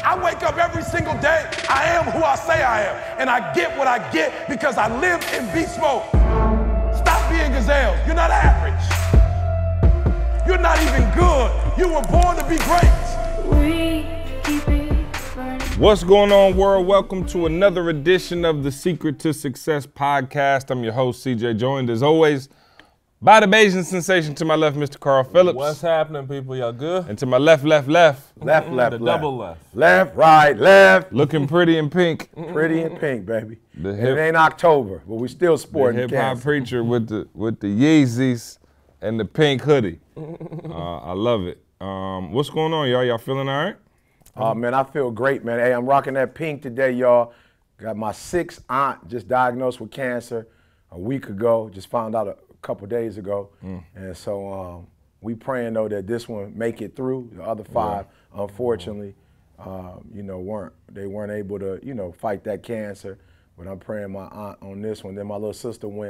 I wake up every single day. I am who I say I am. And I get what I get because I live in beast mode. Stop being gazelles. You're not average. You're not even good. You were born to be great. What's going on, world? Welcome to another edition of the Secret to Success podcast. I'm your host, CJ, joined as always by the Bayesian sensation. To my left, Mr. Carl Phillips. What's happening, people? Y'all good? And to my left. The double left. Left, right, left. Looking pretty in pink. Pretty in pink, baby. The it ain't October, but we still sporting hip hop preacher with the Yeezys and the pink hoodie. I love it. What's going on, y'all? Y'all feeling all right? Man, I feel great, man. Hey, I'm rocking that pink today, y'all. Got my 6th aunt just diagnosed with cancer a week ago. Just found out a couple days ago. And so we praying, though, that this one make it through. The other 5, unfortunately, weren't able to, fight that cancer. But I'm praying my aunt on this one. Then my little sister went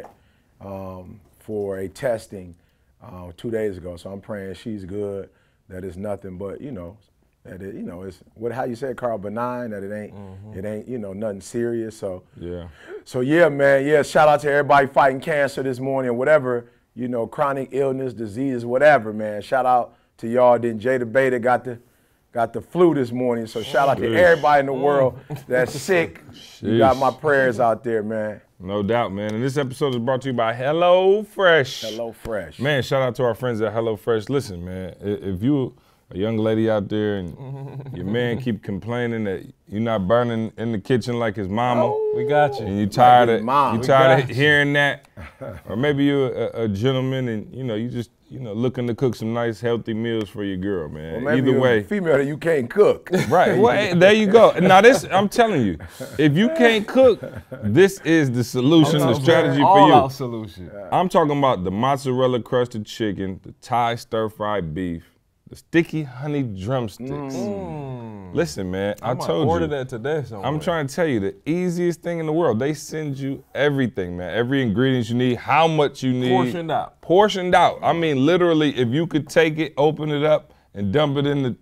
for a testing 2 days ago. So I'm praying she's good, that it's nothing but, that it, it's how you say it, Carl, benign, that it ain't, nothing serious. So yeah, man, yeah, shout out to everybody fighting cancer this morning, or whatever, chronic illness, disease, whatever, man. Shout out to y'all. Then Jada Beta got the flu this morning. So shout out to everybody in the world that's sick. You got my prayers out there, man. No doubt, man. And this episode is brought to you by HelloFresh. HelloFresh. Man, shout out to our friends at HelloFresh. Listen, man, if you a young lady out there and your man keep complaining that you're not burning in the kitchen like his mama. We got you. And you tired of hearing that. Or maybe you're a gentleman and you just looking to cook some nice healthy meals for your girl, man. Well, maybe either you're way, a female that you can't cook. Right. Well, hey, there you go. Now I'm telling you, if you can't cook, this is the solution, the strategy for you. All-out solution. I'm talking about the mozzarella crusted chicken, the Thai stir-fried beef, the sticky honey drumsticks. Listen, man, I told you. Order that today somewhere. I'm trying to tell you, the easiest thing in the world. They send you everything, man. Every ingredient you need, how much you need. Portioned out. Portioned out. I mean, literally, if you could take it, open it up, and dump it in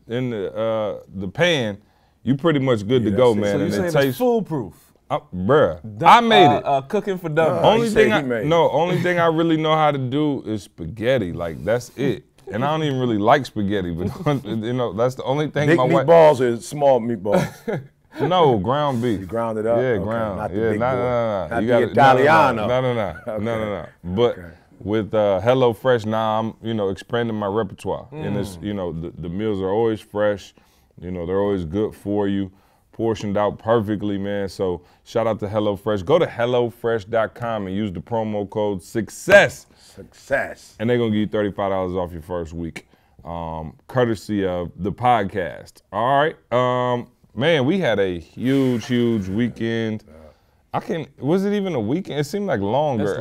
the pan, you pretty much good to go, man. So you're saying it's foolproof? Bruh, I made it. Cooking for dummies. Only thing I really know how to do is spaghetti. Like, that's it. And I don't even really like spaghetti, but that's the only thing big my wife. Big meatballs or small meatballs? No, ground beef. You ground it up? Yeah, okay. ground. Not the yeah, big no. Not You the gotta, Italiano. No. But with HelloFresh now, I'm expanding my repertoire, and it's the meals are always fresh. They're always good for you, portioned out perfectly, man. So shout out to HelloFresh. Go to HelloFresh.com and use the promo code SUCCESS. Success. And they're going to give you $35 off your first week, courtesy of the podcast. All right. Man, we had a huge weekend. Was it even a weekend? It seemed like longer.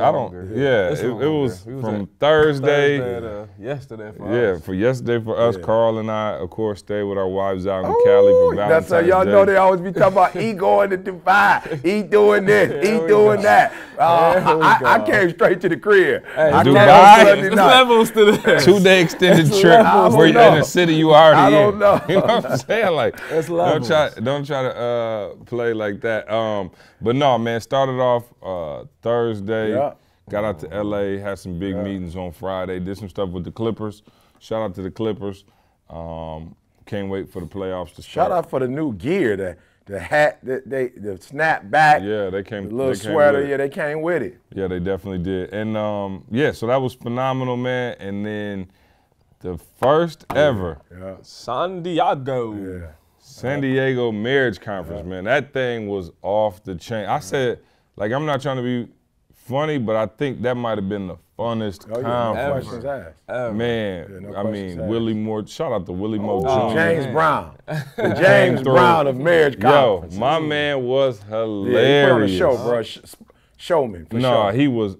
It was from Thursday to yesterday for us. Yeah, for yesterday for us. Carl and I, of course, stayed with our wives out in Cali for Valentine's That's how y'all Day. know they always be talking about E going to Dubai, E doing this, E doing that. I came straight to the crib. Dubai? There's levels to this. 2-day extended trip where you're in a city you already I don't know. You know what I'm saying? Like, That's levels. don't try to play like that. But no, man, started off Thursday, got out to LA, had some big meetings on Friday, did some stuff with the Clippers. Shout out to the Clippers. Can't wait for the playoffs to start. Shout out for the new gear, the hat, the snapback. Yeah, they came. The little sweater, they came with it. Yeah, they definitely did. And so that was phenomenal, man. And then the first ever San Diego. San Diego Marriage Conference, man. That thing was off the chain. I said, I'm not trying to be funny, but I think that might have been the funnest conference. Ever. Man, no I mean, Willie Moore, shout out to Willie Moore Jr. James Brown. The James Brown of Marriage Conference. Yo, my man was hilarious. Yeah, he put on a show, bro. Showman, for sure. He was,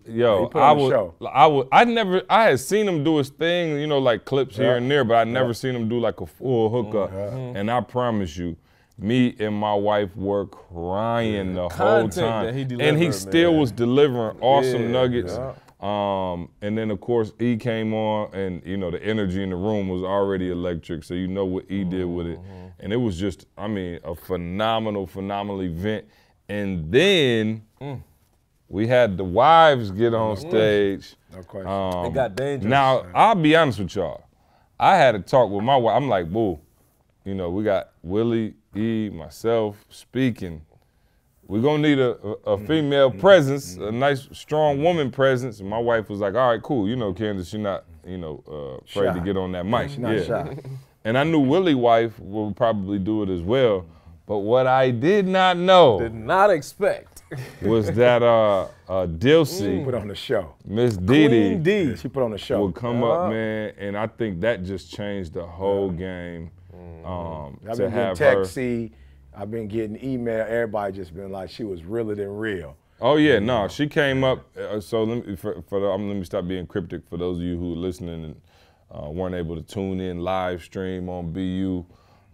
I had seen him do his thing, like clips here and there, but I never seen him do like a full hookup. And I promise you, me and my wife were crying the whole time. That he and he still was delivering awesome nuggets. And then of course E came on, and you know the energy in the room was already electric. So you know what E did with it, and it was just, I mean, a phenomenal event. And then we had the wives get on stage. No question. It got dangerous. Now I'll be honest with y'all, I had a talk with my wife. I'm like, boo, you know, we got Willie, E, myself speaking. We're gonna need a female presence, a nice, strong woman presence. And my wife was like, all right, cool. You know, Candace, she's not, you know, afraid Shy. to get on that mic. She's not shy. And I knew Willie's wife would probably do it as well. But what I did not know Did not expect. was that Dilcy, Put on the show. Miss Queen Didi, D. She put on the show. would come up, man. And I think that just changed the whole game. I've To been getting have her. texty. I've been getting email. Everybody just been like, she was realer than real. Oh yeah, no, she came up. So let me stop being cryptic for those of you who are listening and weren't able to tune in live stream on BU.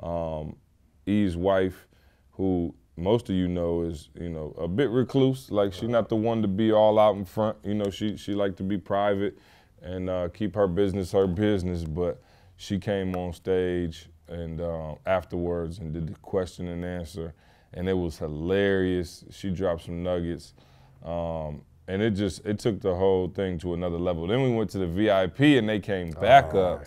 E's wife, who most of you know is, you know, a bit recluse. Like she's not the one to be all out in front. You know, she like to be private and keep her business. But she came on stage and afterwards and did the question and answer, and it was hilarious. She dropped some nuggets, and it took the whole thing to another level. Then we went to the VIP and they came back up,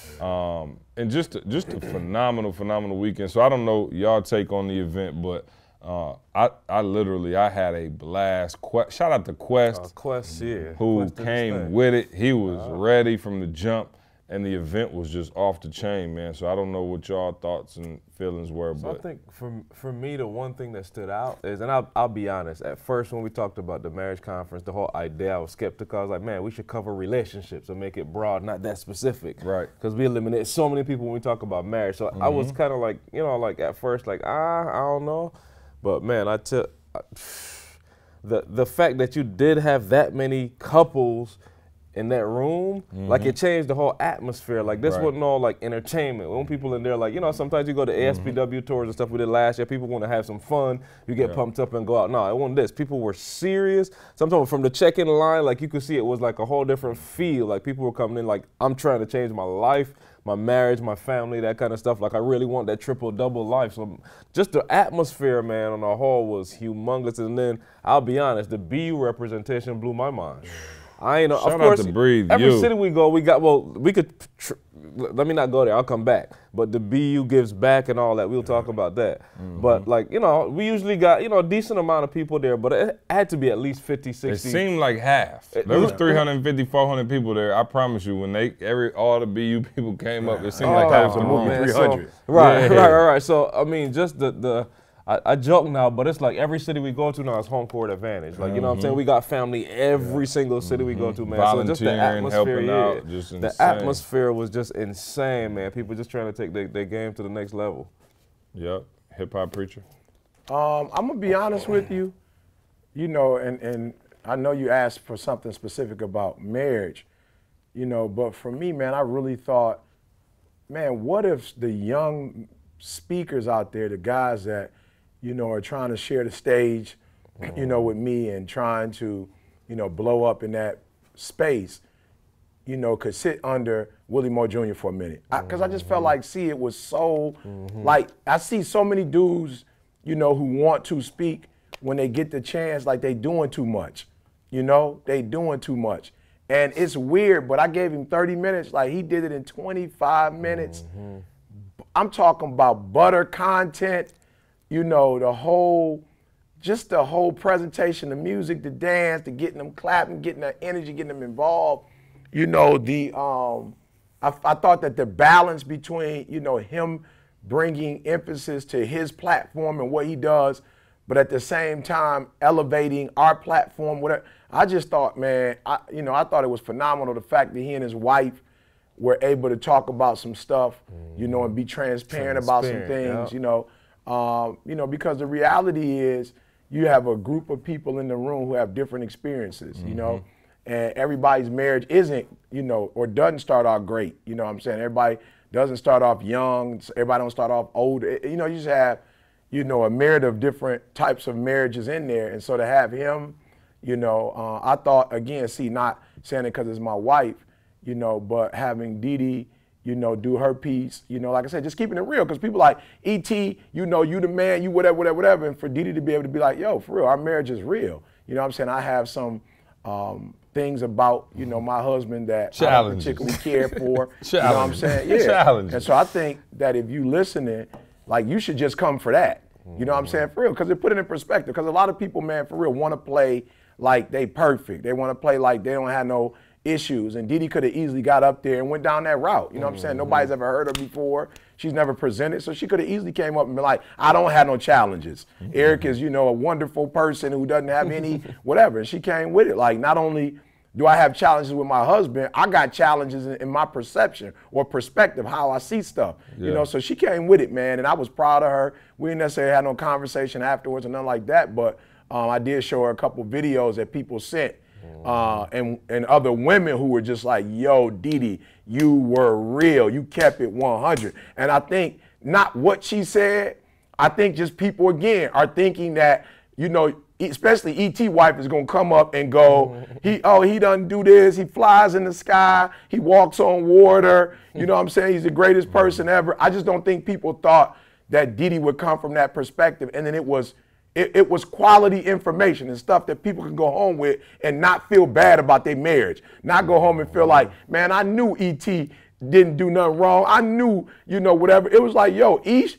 and just a phenomenal weekend. So I don't know y'all take on the event, but I literally had a blast. Shout out to Quest, Quest, yeah. who Quest did his came thing. with it. He was ready from the jump. And the event was just off the chain, man. So I don't know what y'all thoughts and feelings were, So I but think for me, the one thing that stood out is, and I'll be honest, at first when we talked about the marriage conference, the whole idea, I was skeptical. I was like, man, we should cover relationships and make it broad, not that specific. Right. Because we eliminate so many people when we talk about marriage. So I was kind of like, you know, like at first, like, I don't know. But man, the fact that you did have that many couples in that room, like it changed the whole atmosphere. Like this Right. wasn't all like entertainment. When people in there, like, you know, sometimes you go to ASPW tours and stuff we did last year, people want to have some fun, you get pumped up and go out. No, it wasn't this. People were serious. Sometimes from the check-in line, like you could see it was like a whole different feel. Like people were coming in like, I'm trying to change my life, my marriage, my family, that kind of stuff. Like I really want that triple-double life. So just the atmosphere, man, on the whole was humongous. And then I'll be honest, the BU representation blew my mind. I ain't know. Shout Of out course, to Breathe every U. city we go, we got. Well, we could. Let me not go there. I'll come back. But the BU gives back and all that. We'll talk about that. But like, you know, we usually got, you know, a decent amount of people there. But it had to be at least 50, 60. it seemed like half. There was 350, 400 people there. I promise you, when all the BU people came up, it seemed like half the room. man, 300. Right. So I mean, just I joke now, but it's like every city we go to now is home court advantage. Like, you know what I'm saying? We got family every single city we go to, man. So just the Volunteering, atmosphere, helping out, just the insane. atmosphere was just insane, man. People just trying to take their game to the next level. Yep, hip hop preacher. I'm gonna be honest with you, you know, and I know you asked for something specific about marriage, you know, but for me, man, I really thought, man, what if the young speakers out there, the guys that, you know, are trying to share the stage, you know, with me and trying to, you know, blow up in that space, you know, could sit under Willie Moore Jr. for a minute. Because I just felt like, it was so, like, I see so many dudes, you know, who want to speak when they get the chance, like they doing too much, you know, they doing too much. And it's weird, but I gave him 30 minutes, like he did it in 25 minutes. I'm talking about butter content, you know, the whole presentation, the music, the dance, the getting them clapping, getting that energy, getting them involved. You know, I thought that the balance between, you know, him bringing emphasis to his platform and what he does, but at the same time elevating our platform, whatever. I just thought, man, I thought it was phenomenal, the fact that he and his wife were able to talk about some stuff, you know, and be transparent about some things, you know, because the reality is you have a group of people in the room who have different experiences, you know, and everybody's marriage isn't, you know, or doesn't start off great. You know what I'm saying? Everybody doesn't start off young. Everybody don't start off old. You know, you just have, you know, a myriad of different types of marriages in there. And so to have him, You know, I thought, again, see, not saying it because it's my wife, you know, but having Didi, you know, do her piece, you know, like I said, just keeping it real, because people like, E.T., you know, you the man, you whatever, and for Didi to be able to be like, yo, for real, our marriage is real. You know what I'm saying? I have some things about, you know, my husband that I don't particularly care for. You know what I'm saying? Yeah. Challenges. And so I think that if you listening, like, you should just come for that. You know what I'm saying? For real, because it put it in perspective. Because a lot of people, man, for real, want to play like they perfect. They want to play like they don't have no issues. And Didi could have easily got up there and went down that route. You know what I'm saying? Nobody's ever heard her before. She's never presented. So she could have easily came up and been like, I don't have no challenges. Eric is, you know, a wonderful person who doesn't have any whatever. And she came with it. Like, not only do I have challenges with my husband, I got challenges in my perception or perspective, how I see stuff. You know, so she came with it, man. And I was proud of her. We didn't necessarily have no conversation afterwards or nothing like that. But I did show her a couple videos that people sent. And other women who were just like, yo, Didi, you were real. You kept it 100. And I think not what she said. I think just people, again, are thinking that, you know, especially E.T. wife is going to come up and go, he doesn't do this. He flies in the sky. He walks on water. You know what I'm saying? He's the greatest person ever. I just don't think people thought that Didi would come from that perspective. And then it was quality information and stuff that people can go home with and not feel bad about their marriage. Not go home and feel like, man, I knew E.T. didn't do nothing wrong. I knew, you know, whatever. It was like, yo, E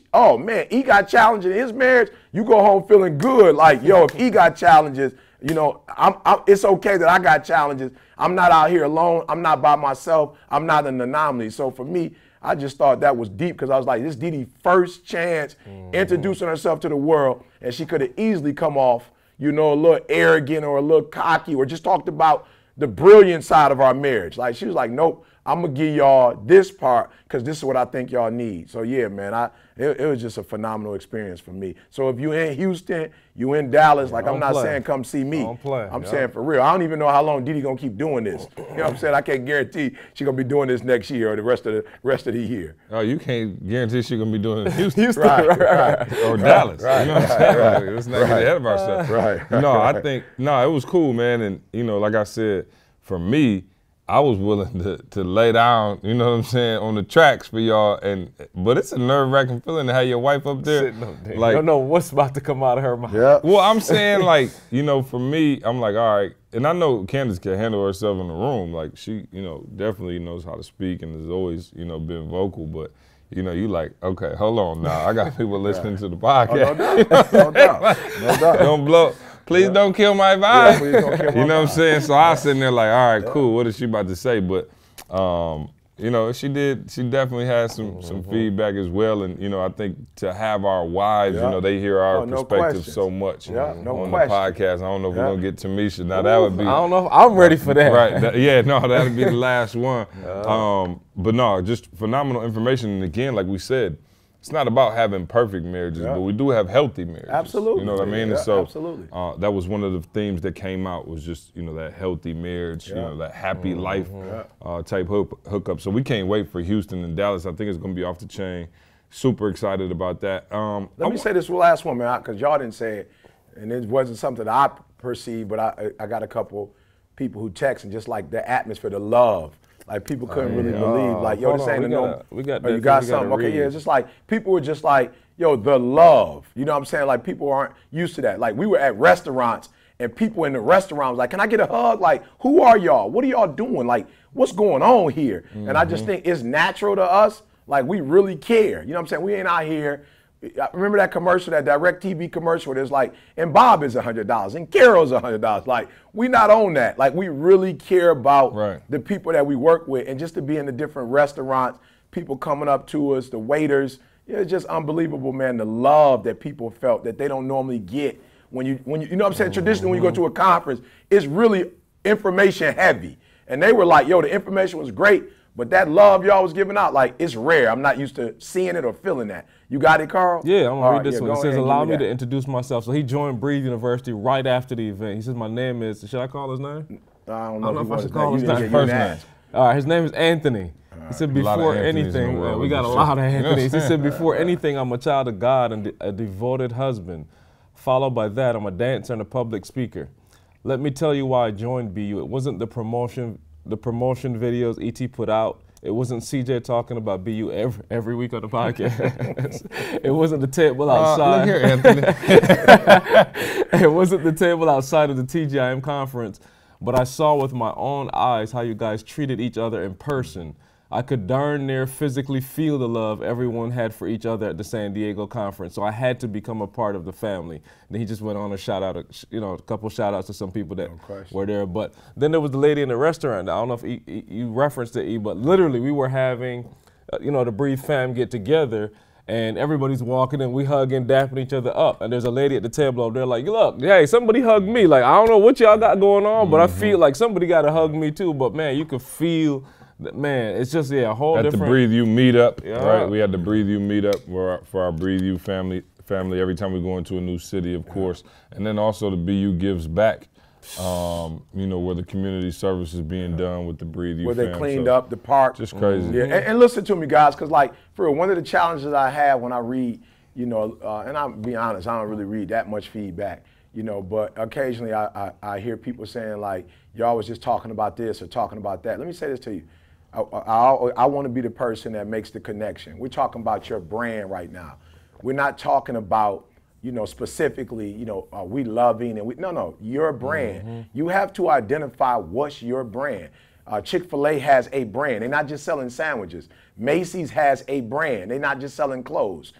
got challenges in his marriage. You go home feeling good. Like, yo, if he got challenges, you know, it's okay that I got challenges. I'm not out here alone. I'm not by myself. I'm not an anomaly. So for me, I just thought that was deep, because I was like, this Didi first chance introducing herself to the world, and she could have easily come off, you know, a little arrogant or a little cocky, or just talked about the brilliant side of our marriage. Like, she was like, nope, I'm going to give y'all this part because this is what I think y'all need. So, yeah, man, it was just a phenomenal experience for me. So if you in Houston, you in Dallas, like, I'm not saying come see me. I'm saying for real. I don't even know how long Didi going to keep doing this. You know what I'm saying? I can't guarantee she's going to be doing this next year or the rest of the year. Oh, you can't guarantee she's going to be doing it in Houston. Right. Or Dallas. Right. You know what I'm saying? Like, let's not get ahead of ourselves. Right. No, I think, it was cool, man. And, you know, like I said, for me, I was willing to lay down, you know what I'm saying, on the tracks for y'all. But it's a nerve-wracking feeling to have your wife up there. Like, I don't know what's about to come out of her mouth. Yeah. Well, I'm saying, like, you know, for me, I'm like, all right. And I know Candace can handle herself in the room. Like, she, you know, definitely knows how to speak and has always, you know, been vocal. But, you know, you like, okay, hold on now. I got people listening to the podcast. Oh, no doubt. No doubt. Don't blow. Please don't kill my vibe. Please don't kill my you know what I'm saying? So I was sitting there like, all right, cool. What is she about to say? But, you know, she definitely had some feedback as well. And, you know, I think to have our wives, you know, they hear our perspective so much on the podcast. I don't know if we're going to get Tamisha. Now, that would be. I don't know if I'm ready for that. Right. That would be the last one. But no, just phenomenal information. And again, like we said, it's not about having perfect marriages, but we do have healthy marriages. Absolutely. You know what I mean? And so absolutely. That was one of the themes that came out, was just, you know, that healthy marriage, you know, that happy life type hookup. So we can't wait for Houston and Dallas. I think it's going to be off the chain. Super excited about that. Let me say this last one, man, because y'all didn't say it, and it wasn't something that I perceived, but I got a couple people who text, and just like the atmosphere, the love. Like, people couldn't really believe, like, yo, this ain't a normal. We got you got something. Okay, yeah, it's just like, people were just like, yo, the love. You know what I'm saying? Like, people aren't used to that. Like, we were at restaurants, and people in the restaurant was like, can I get a hug? Like, who are y'all? What are y'all doing? Like, what's going on here? And I just think it's natural to us. Like, we really care. You know what I'm saying? We ain't out here. I remember that commercial, that DirecTV commercial, where there's like, and Bob is $100 and Carol's $100. Like, we not on that. Like, we really care about the people that we work with, and just to be in the different restaurants, people coming up to us, the waiters. It's just unbelievable, man, the love that people felt that they don't normally get when you know what I'm saying? Traditionally, when you go to a conference, it's really information heavy. And they were like, yo, the information was great, but that love y'all was giving out, like, it's rare. I'm not used to seeing it or feeling that. You got it, Carl? Yeah, I'm going to read this one. It says, allow me to introduce myself. So he joined Breathe University right after the event. He says, my name is, should I call his name? I don't know if I should call his name. First name. All right, his name is Anthony. He said, before anything, we got a lot of Anthonys. He said, before anything, I'm a child of God and a devoted husband. Followed by that, I'm a dancer and a public speaker. Let me tell you why I joined BU. It wasn't the promotion videos ET put out. It wasn't CJ talking about BU every week on the podcast. It wasn't the table outside. Look here, Anthony. It wasn't the table outside of the TGIM conference, but I saw with my own eyes how you guys treated each other in person. I could darn near physically feel the love everyone had for each other at the San Diego conference, so I had to become a part of the family. And then he just went on to shout out, a couple shout outs to some people that were there. But then there was the lady in the restaurant. I don't know if you referenced it, but literally we were having, the Breathe fam get together, and everybody's walking and we hugging, dapping each other up. And there's a lady at the table over there like, look, hey, somebody hug me. Like, I don't know what y'all got going on, but I feel like somebody got to hug me too. But man, you could feel. Man, it's just a whole different. At the Breathe You meetup, right? We had the Breathe You meetup for our Breathe You family every time we go into a new city, of course, and then also the BU Gives Back, where the community service is being done with the Breathe You. Where they cleaned up the park. Just crazy. Yeah, and listen to me, guys, because like for real, one of the challenges I have when I read, and I'll be honest, I don't really read that much feedback. But occasionally I hear people saying like, y'all was just talking about this or talking about that. Let me say this to you. I want to be the person that makes the connection. We're talking about your brand right now. We're not talking about, specifically, are we loving and no, your brand. Mm-hmm. You have to identify what's your brand. Chick-fil-A has a brand. They're not just selling sandwiches. Macy's has a brand. They're not just selling clothes.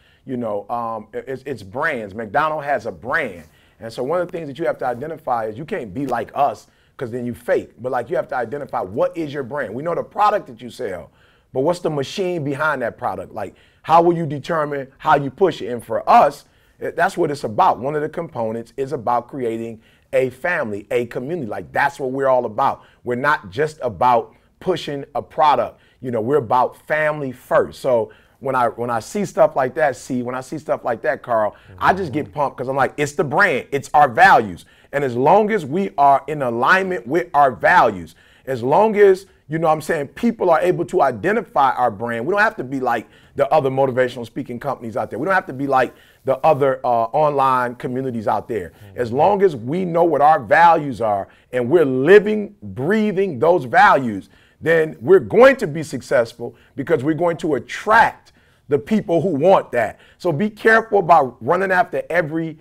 It's brands. McDonald's has a brand. And so one of the things that you have to identify is you can't be like us because then you fake. But like you have to identify what is your brand. We know the product that you sell, but what's the machine behind that product? Like how will you determine how you push it? And for us, that's what it's about. One of the components is about creating a family, a community. Like that's what we're all about. We're not just about pushing a product. We're about family first. So when I see stuff like that, Carl, I just get pumped because I'm like, it's the brand, it's our values. And as long as we are in alignment with our values, as long as, people are able to identify our brand, we don't have to be like the other motivational speaking companies out there. We don't have to be like the other online communities out there. As long as we know what our values are and we're living, breathing those values, then we're going to be successful because we're going to attract the people who want that. So be careful about running after every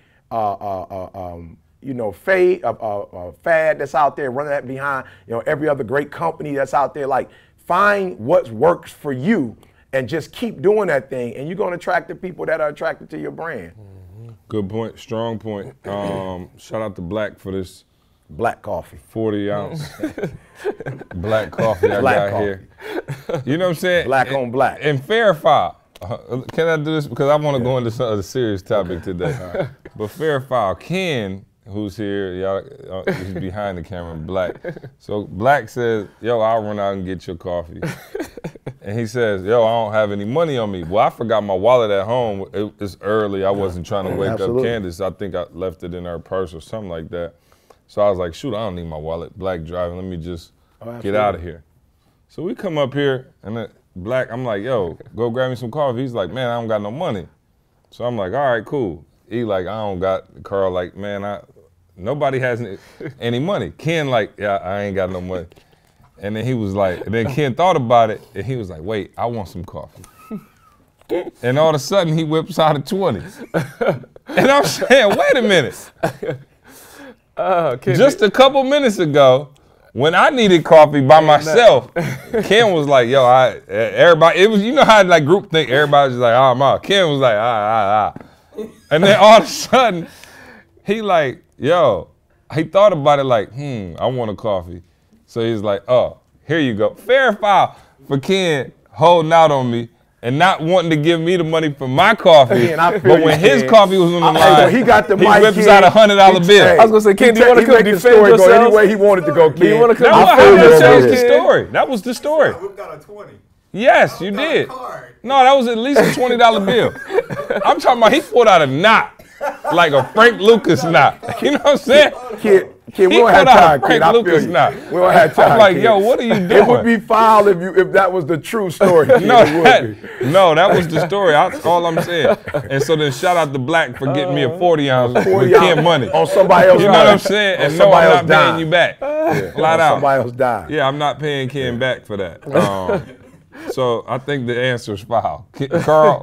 fad that's out there, running that behind every other great company that's out there. Like find what works for you and just keep doing that thing, and you're going to attract the people that are attracted to your brand. Good point, strong point. Shout out to Black for this black coffee, 40 ounce black coffee I got here. You know what I'm saying? Black on black. And fair foul. Can I do this? Because I want to go into some other serious topic today. Right. But fair foul. Ken, who's here, y'all, he's behind the camera, Black. So Black says, yo, I'll run out and get your coffee. And he says, yo, I don't have any money on me. Well, I forgot my wallet at home. It's early. I wasn't trying to wake up Candace. I think I left it in her purse or something like that. So I was like, shoot, I don't need my wallet. Black driving, let me just get out of here. So we come up here, and then Black, I'm like, yo, go grab me some coffee. He's like, man, I don't got no money. So I'm like, all right, cool. He like, I don't got, Carl like, man, nobody has any money. Ken like, yeah, I ain't got no money. And then he was like, and then Ken thought about it, and he was like, wait, I want some coffee. And all of a sudden, he whips out a 20. And I'm saying, wait a minute. Just a couple minutes ago, when I needed coffee by myself, Ken was like, yo, everybody, it was, you know how like group think, everybody's just like, ma. Ken was like, And then all of a sudden, he like, yo, he thought about it like, I want a coffee. So he's like, oh, here you go. Fair foul for Ken holding out on me and not wanting to give me the money for my coffee. But when his coffee was on the line, he got the mic, he whips out $100 bill. I was gonna say, Ken, do you want to come defend yourself? Go any way he wanted to go, Ken. Do you want to come? That was the story. That was the story. I whipped out a 20. Yes, you did. No, that was at least a $20 bill. I'm talking about he pulled out a knot, like a Frank Lucas knot. You know what I'm saying? Kid, we He don't have put out time, Frank kid. I feel Lucas you. now. We don't have time, I'm like, kid. yo, what are you doing? It would be foul if that was the true story. Kid. No, It would be. that was the story. That's all I'm saying. And so then shout out to Black for getting me a 40 ounce with 40 Ken ounce Money. on somebody else. You know what I'm saying? And no, I'm not paying you back. Flat out. Somebody else died. Yeah, I'm not paying Ken back for that. So I think the answer is foul. Carl,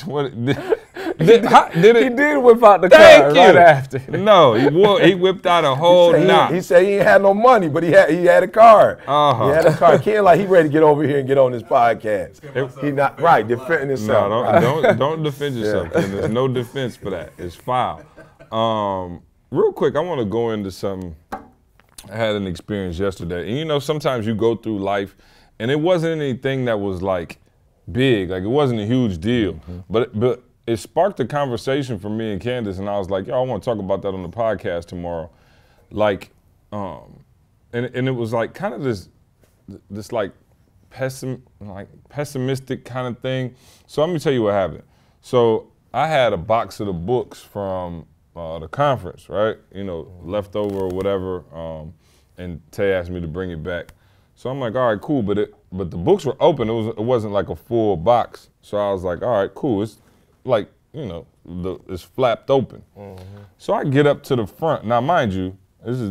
did it? He did whip out the Thank car you. right after. No, he whipped out a whole knot. He said he ain't had no money, but he had a car. Uh-huh. He had a car. Ken, like, he ready to get over here and get on this podcast. He not right defending himself. No, don't defend yourself. Ken. There's no defense for that. It's foul. Real quick, I want to go into something. I had an experience yesterday, and you know, sometimes you go through life, and it wasn't anything that was like big, like it wasn't a huge deal, but it sparked a conversation for me and Candace, and I was like, yo, I want to talk about that on the podcast tomorrow, like, and it was like kind of this like pessimistic kind of thing. So let me tell you what happened. So I had a box of the books from the conference, right? You know, leftover or whatever, and Tay asked me to bring it back. So I'm like, all right, cool, but the books were open. It wasn't like a full box. So I was like, all right, cool. It's like, you know, it's flapped open. So I get up to the front. Now, mind you,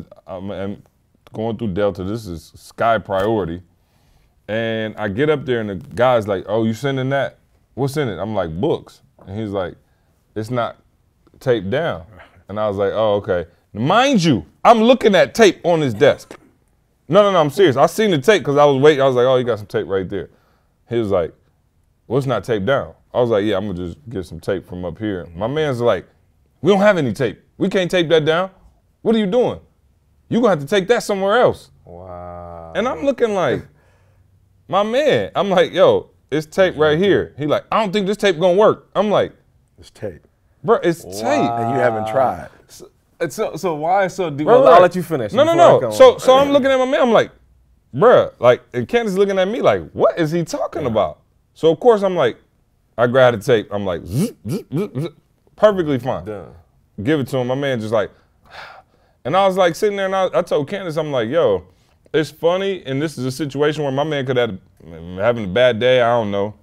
I'm going through Delta. This is Sky Priority. And I get up there and the guy's like, oh, you sending that? What's in it? I'm like, books. And he's like, it's not taped down. And I was like, oh, okay. Mind you, I'm looking at tape on his desk. No, I'm serious. I seen the tape because I was waiting. I was like, oh, you got some tape right there. He was like, well, it's not taped down. I was like, yeah, I'm going to just get some tape from up here. My man's like, we don't have any tape. We can't tape that down. What are you doing? You're going to have to take that somewhere else. Wow. And I'm looking like, my man. I'm like, yo, it's tape right here. He like, I don't think this tape going to work. I'm like, It's tape. bro, it's tape. And you haven't tried. So why is so deep? Right, Well, I'll right. let you finish. No. before I So I'm looking at my man. I'm like, bruh, like, and Candace looking at me like, what is he talking about? So of course I'm like, I grab the tape. I'm like, zzz, zzz, zzz, zzz, perfectly fine. Done. Give it to him. My man just like, and I was like sitting there, and I told Candace, I'm like, yo, it's funny, and this is a situation where my man could have having a bad day. I don't know,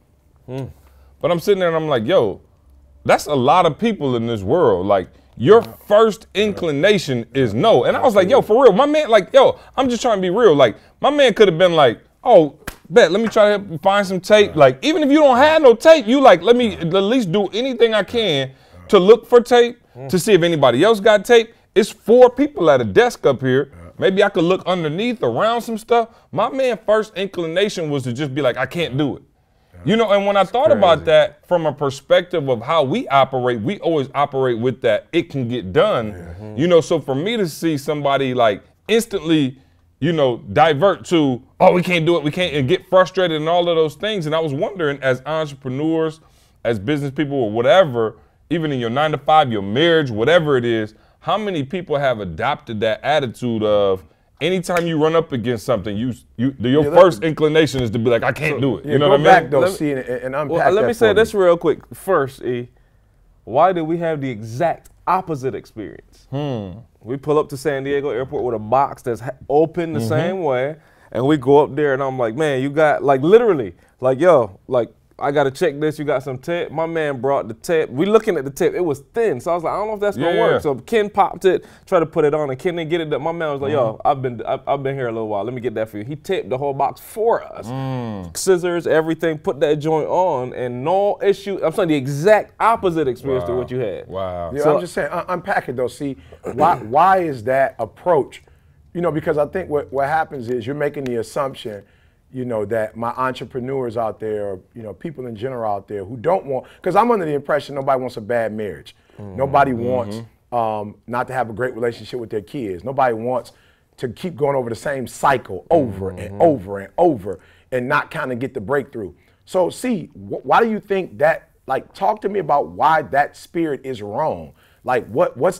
but I'm sitting there and I'm like, yo, that's a lot of people in this world. Like, your first inclination is no. And I was like, yo, for real, my man, like, yo, I'm just trying to be real. Like, my man could have been like, oh, bet, let me try to find some tape. Like, even if you don't have no tape, you like, let me at least do anything I can to look for tape, to see if anybody else got tape. It's 4 people at a desk up here. Maybe I could look underneath, around some stuff. My man first inclination was to just be like, I can't do it. You know, and when I thought about that from a perspective of how we operate, we always operate with that it can get done. You know, so for me to see somebody like instantly, you know, divert to, oh, we can't do it, we can't, and get frustrated and all of those things. And I was wondering, as entrepreneurs, as business people or whatever, even in your 9-to-5, your marriage, whatever it is, how many people have adopted that attitude of, anytime you run up against something, your first inclination is to be like, I can't do it. You know what I mean? Back though, see, and unpack Well, let that me say for this real quick. First, E, why did we have the exact opposite experience? We pull up to San Diego Airport with a box that's open the same way, and we go up there, and I'm like, man, you got, like, literally, like, yo, like, I got to check this. You got some tape. My man brought the tape. We looking at the tape. It was thin. So I was like, I don't know if that's going to work. So Ken popped it, tried to put it on, and Ken didn't get it. My man was like, yo, I've been here a little while. Let me get that for you. He taped the whole box for us. Scissors, everything, put that joint on, and no issue. I'm saying the exact opposite experience to what you had. Wow. Yeah, I'm just saying, unpack it though. See, why is that approach? You know, because I think what happens is you're making the assumption, you know, that my entrepreneurs out there, or, you know, people in general out there who don't want, because I'm under the impression nobody wants a bad marriage. Nobody wants not to have a great relationship with their kids. Nobody wants to keep going over the same cycle over and over and over and not kind of get the breakthrough. So see, why do you think that, like, talk to me about why that spirit is wrong. Like, what's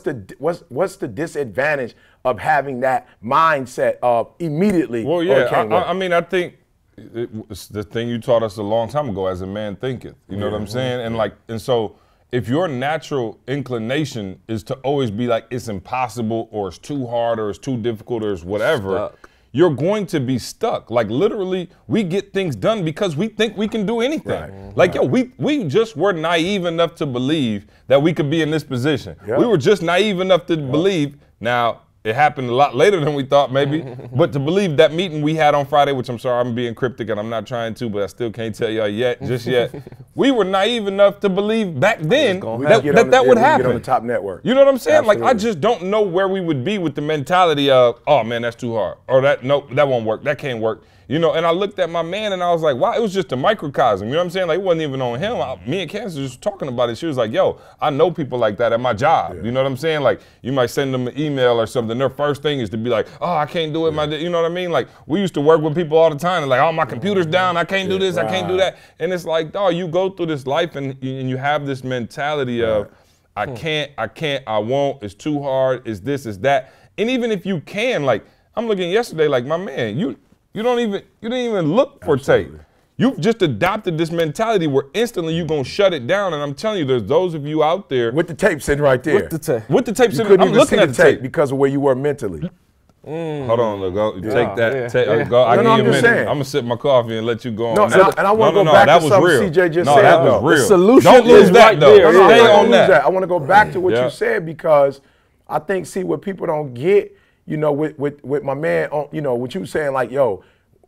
the disadvantage of having that mindset of immediately? Well, yeah, I mean, I think it's the thing you taught us a long time ago, as a man thinketh. You know what I'm saying? And like, and so if your natural inclination is to always be like it's impossible or it's too hard or it's too difficult or it's whatever, you're going to be stuck. Like literally, we get things done because we think we can do anything. Like, yo, we just were naive enough to believe that we could be in this position. We were just naive enough to believe. Now, it happened a lot later than we thought, maybe. But to believe that meeting we had on Friday, which I'm sorry, I'm being cryptic and I'm not trying to, but I still can't tell y'all just yet. We were naive enough to believe back then that would happen. Get on the top network. You know what I'm saying? Absolutely. Like, I just don't know where we would be with the mentality of, oh man, that's too hard. Or nope, that won't work. That can't work. You know, and I looked at my man and I was like, wow, it was just a microcosm. You know what I'm saying? Like, it wasn't even on him. Me and Candace was talking about it. She was like, yo, I know people like that at my job. You know what I'm saying? Like, you might send them an email or something. Their first thing is to be like, oh, I can't do it. You know what I mean? Like, we used to work with people all the time and like, oh, my computer's down. I can't do this. I can't do that. And it's like, dog, you go through this life and you have this mentality of, I can't, I won't, it's too hard, it's this, it's that. And even if you can, like, I'm looking yesterday, like, my man, you didn't even look for tape. You've just adopted this mentality where instantly you're gonna shut it down. And I'm telling you, there's those of you out there with the tape sitting right there. With the tape. With the tape you sitting. couldn't I'm even looking see at the tape because of where you were mentally. Hold on, look, take that. Go. I give you a minute. Saying. I'm gonna sip my coffee and let you go on. No, and I want to go back to something CJ just said. That was real. The solution Don't lose that right though. there. Stay on that. I want to go back to what you said because I think, see, what people don't get, you know, with my man, you know, what you were saying, like, yo,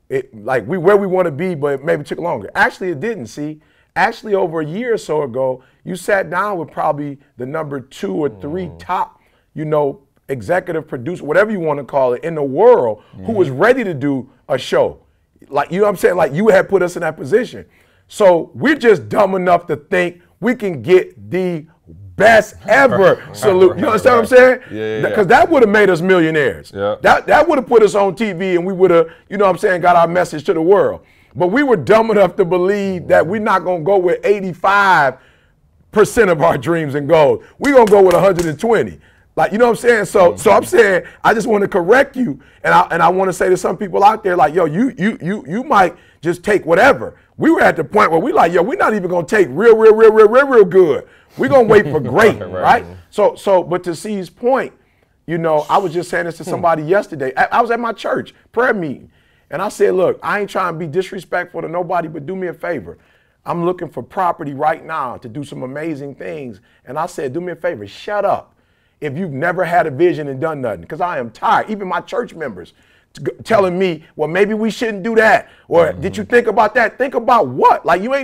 we where we want to be, but it maybe took longer. Actually, it didn't. See, actually, over a year or so ago, you sat down with probably the number 2 or 3 top, you know, executive producer, whatever you want to call it, in the world, who was ready to do a show. Like, you know what I'm saying? Like, you had put us in that position. So we're just dumb enough to think we can get the best ever salute. You understand what I'm saying? Yeah. Because that would have made us millionaires. That would have put us on TV and we would have, you know what I'm saying, got our message to the world. But we were dumb enough to believe that we're not going to go with 85% of our dreams and goals. We're going to go with 120. Like, you know what I'm saying? So I'm saying, I just want to correct you. And I want to say to some people out there, like, yo, you might just take whatever. We were at the point where we like, yo, we're not even going to take real good. We're going to wait for great, right? So, but to C's point, you know, I was just saying this to somebody yesterday. I was at my church prayer meeting. And I said, look, I ain't trying to be disrespectful to nobody, but do me a favor. I'm looking for property right now to do some amazing things. And I said, do me a favor, shut up if you've never had a vision and done nothing, because I am tired. Even my church members telling me, well, maybe we shouldn't do that. Or did you think about that? Think about what? Like, you ain't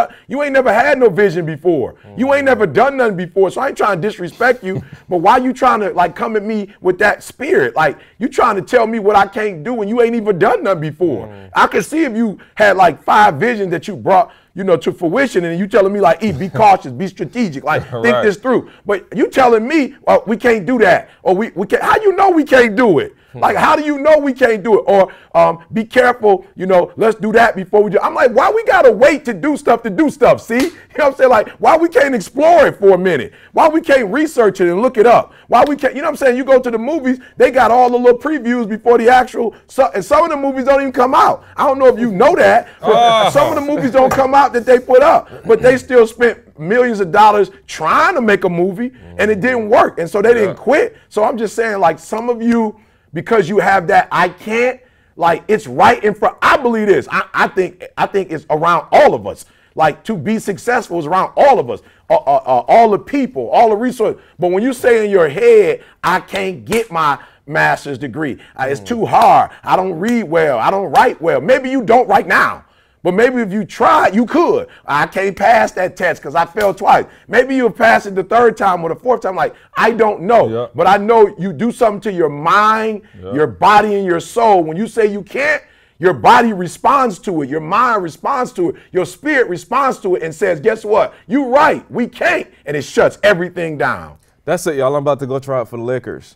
never had no vision before. You ain't never done nothing before. So I ain't trying to disrespect you, but why you trying to like come at me with that spirit? Like, you trying to tell me what I can't do and you ain't even done nothing before. I could see if you had like 5 visions that you brought, you know, to fruition, and you telling me like, be cautious, be strategic, like think this through. But you telling me, well, we can't do that, or we can't. How you know we can't do it? Like, how do you know we can't do it? Or be careful, you know, let's do that before we do. I'm like, why we gotta wait to do stuff, see? You know what I'm saying? Like, why we can't explore it for a minute? Why we can't research it and look it up? Why we can't, you know what I'm saying? You go to the movies, they got all the little previews before the actual, and some of the movies don't even come out. I don't know if you know that. Some of the movies don't come out that they put up, but they still spent millions of dollars trying to make a movie and it didn't work. And so they didn't quit. So I'm just saying, like, some of you, because you have that I can't, like, it's right in front. I believe this. I think it's around all of us. Like, to be successful is around all of us, all the people, all the resources. But when you say in your head, I can't get my master's degree, it's too hard, I don't read well, I don't write well. Maybe you don't right now. But maybe if you tried, you could. I can't pass that test because I failed twice. Maybe you'll pass it the 3rd time or the 4th time. Like, I don't know. But I know you do something to your mind, your body, and your soul. When you say you can't, your body responds to it. Your mind responds to it. Your spirit responds to it and says, guess what? You're right. We can't. And it shuts everything down. That's it, y'all. I'm about to go try out for the Lakers.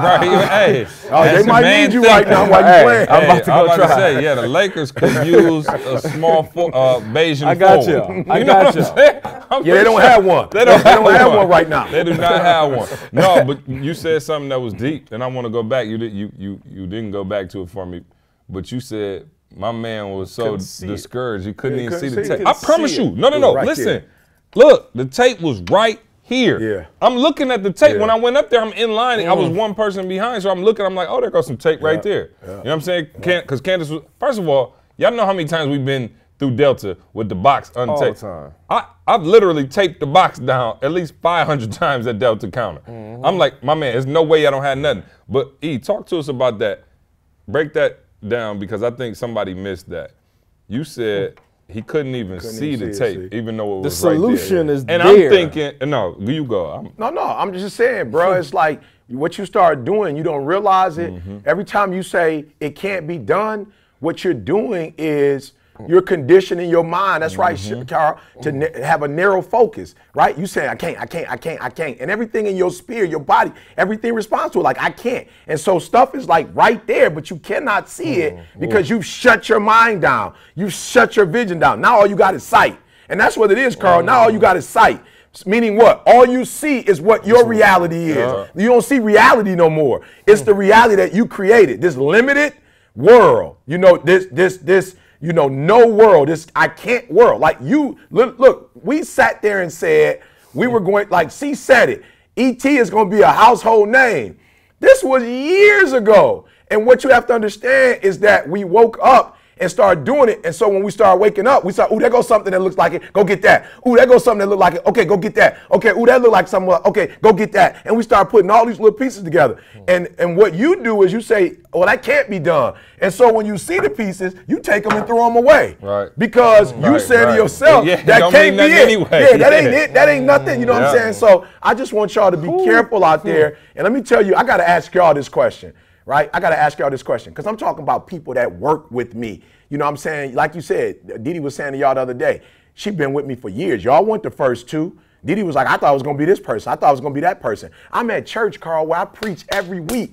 Hey, they might need you right now while you playing. I'm about to go try. The Lakers could use a small Bayesian I got forward. you. I got you. Yeah, they don't have one. They don't have one right now. They do not have one. No, but you said something that was deep, and I want to go back. You didn't go back to it for me, but you said my man was so discouraged he couldn't even see the text. I promise you. No. Right listen. there. look, the tape was right here. Yeah. I'm looking at the tape. Yeah. When I went up there, I'm in line. I was one person behind, so I'm looking. I'm like, oh, there goes some tape right there. Yeah. You know what I'm saying? Because Candace was, first of all, y'all know how many times we've been through Delta with the box untaped. All the time. I've literally taped the box down at least 500 times at Delta counter. I'm like, my man, there's no way I don't have nothing. But E, talk to us about that. Break that down, because I think somebody missed that. You said he couldn't even see the tape, even though it was right there. The solution is and there. I'm thinking, no, you go. No, I'm just saying, bro. It's like what you start doing, you don't realize it. Every time you say it can't be done, what you're doing is you're conditioning your mind. That's right, Carl, to have a narrow focus, right? You say, I can't. And everything in your spirit, your body, everything responds to it like, I can't. And so stuff is like right there, but you cannot see it because you've shut your mind down. You've shut your vision down. Now all you got is sight. And that's what it is, Carl. Now all you got is sight. Meaning what? All you see is what your reality is. You don't see reality no more. It's the reality that you created, this limited world. You know, this you know, no world, this I can't world. Like you, look, we sat there and said we were going, like C said it, E.T. is going to be a household name. This was years ago. And what you have to understand is that we woke up and started doing it. And so when we started waking up, we saw, ooh, there goes something that looks like it. Go get that. Ooh, there goes something that looks like it. Okay, go get that. Okay, ooh, that look like something. Okay, go get that. And we started putting all these little pieces together. And what you do is you say, well, that can't be done. And so when you see the pieces, you take them and throw them away. Right. Because you said to yourself, that can't be it. Anyway. Yeah, that ain't it. That ain't nothing. You know what I'm saying? So I just want y'all to be careful out there. And let me tell you, I got to ask y'all this question. Right? I got to ask y'all this question because I'm talking about people that work with me. You know what I'm saying? Like you said, Didi was saying to y'all the other day, she been with me for years. Y'all weren't the first two. Didi was like, I thought it was going to be this person. I thought it was going to be that person. I'm at church, Carl, where I preach every week.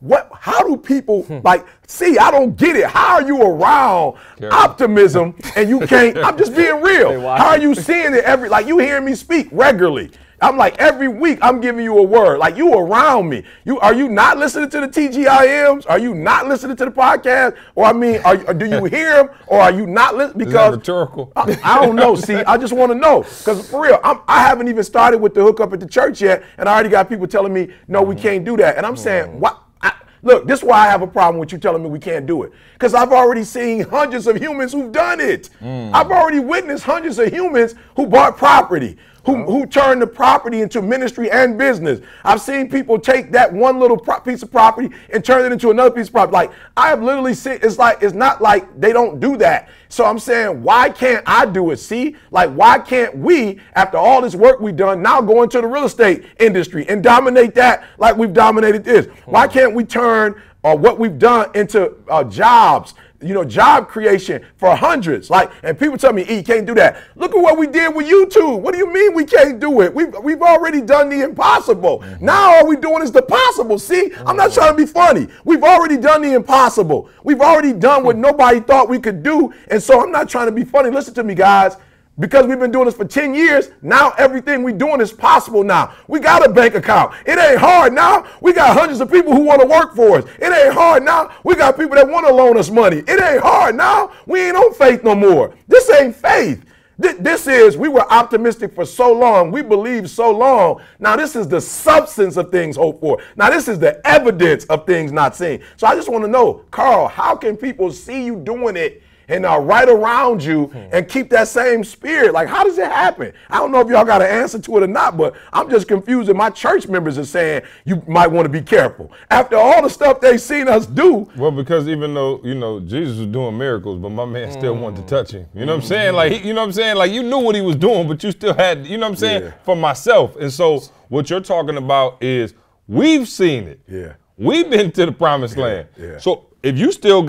How do people like, see, I don't get it. How are you around optimism and you can't, I'm just being real. How are you seeing it like you hearing me speak regularly? I'm like, every week I'm giving you a word. Like you around me. Are you not listening to the TGIMs? Are you not listening to the podcast? Or I mean, do you hear them? Or are you not listening? Because is that rhetorical? I don't know. See, I just want to know. Because for real, I haven't even started with the hookup at the church yet. And I already got people telling me, no, we can't do that. And I'm saying, what? Look, this is why I have a problem with you telling me we can't do it. Because I've already seen hundreds of humans who've done it. I've already witnessed hundreds of humans who bought property, who turned the property into ministry and business. I've seen people take that one little piece of property and turn it into another piece of property. Like, I have literally seen, it's not like they don't do that. So I'm saying, why can't I do it? See, like, why can't we, after all this work we've done, now go into the real estate industry and dominate that like we've dominated this? Why can't we turn what we've done into jobs? You know, job creation for hundreds. Like, and people tell me, E, you can't do that. Look at what we did with YouTube. What do you mean we can't do it? We've already done the impossible. Now all we're doing is the possible. See, I'm not trying to be funny. We've already done the impossible. We've already done what nobody thought we could do. And so I'm not trying to be funny. Listen to me, guys. Because we've been doing this for 10 years, now everything we're doing is possible now. We got a bank account. It ain't hard now. We got hundreds of people who want to work for us. It ain't hard now. We got people that want to loan us money. It ain't hard now. We ain't on faith no more. This ain't faith. This is, we were optimistic for so long. We believed so long. Now this is the substance of things hoped for. Now this is the evidence of things not seen. So I just want to know, Carl, how can people see you doing it and are right around you and keep that same spirit? Like, how does it happen? I don't know if y'all got an answer to it or not, but I'm just confused that my church members are saying you might want to be careful. After all the stuff they've seen us do. Well, because even though, you know, Jesus was doing miracles, but my man still wanted to touch him. You know what I'm saying? Like, you know what I'm saying? Like, you knew what he was doing, but you still had, you know what I'm saying? Yeah. For myself. And so what you're talking about is we've seen it. Yeah. We've been to the promised land. Yeah. So if you still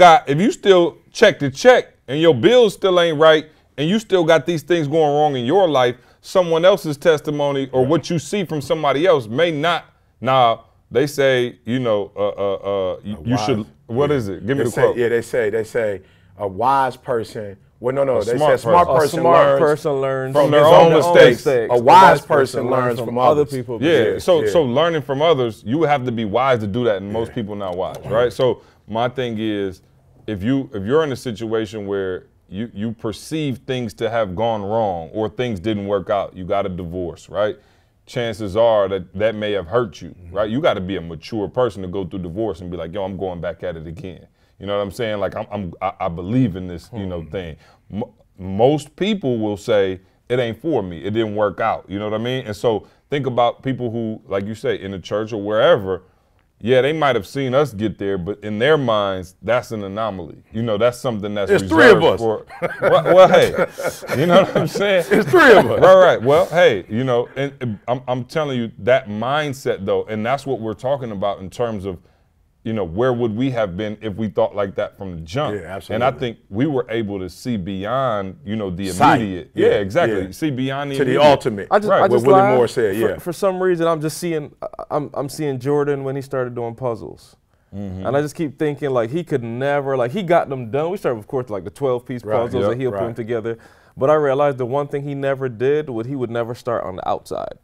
check the check and your bills still ain't right and you still got these things going wrong in your life, someone else's testimony or what you see from somebody else may not. Now, they say, you know, you should, what is it? Give me the quote. Yeah, they say a wise person, well, no, they smart say a smart person learns from their own mistakes. A wise person learns from other people. Yeah, so learning from others, you have to be wise to do that, and most people not wise, right? So my thing is, if you're in a situation where you perceive things to have gone wrong or things didn't work out. You got a divorce, right? Chances are that may have hurt you, right? You got to be a mature person to go through divorce and be like, yo, I'm going back at it again. You know what I'm saying? Like I believe in this, you know, thing. Most people will say it ain't for me. It didn't work out. You know what I mean? And so think about people who, like you say, in the church or wherever. Yeah, they might have seen us get there, but in their minds, that's an anomaly. You know, that's something that's There's reserved 3 of us. for. Well, hey, you know what I'm saying? It's 3 of us. Right. Well, hey, you know, and I'm telling you that mindset though, and that's what we're talking about in terms of, you know, where would we have been if we thought like that from the jump? Yeah, absolutely. And I think we were able to see beyond, you know, the Sight. immediate. Yeah, Yeah, exactly. yeah. See beyond the To the immediate. ultimate. I just what Willie laugh. Moore said, yeah. For some reason, I'm just seeing, I'm seeing Jordan when he started doing puzzles. Mm-hmm. And I just keep thinking, like, he could never, like, he got them done. We started, of course, like the 12-piece Right, puzzles yep, that he'll put them together. But I realized the one thing he never did was he would never start on the outside.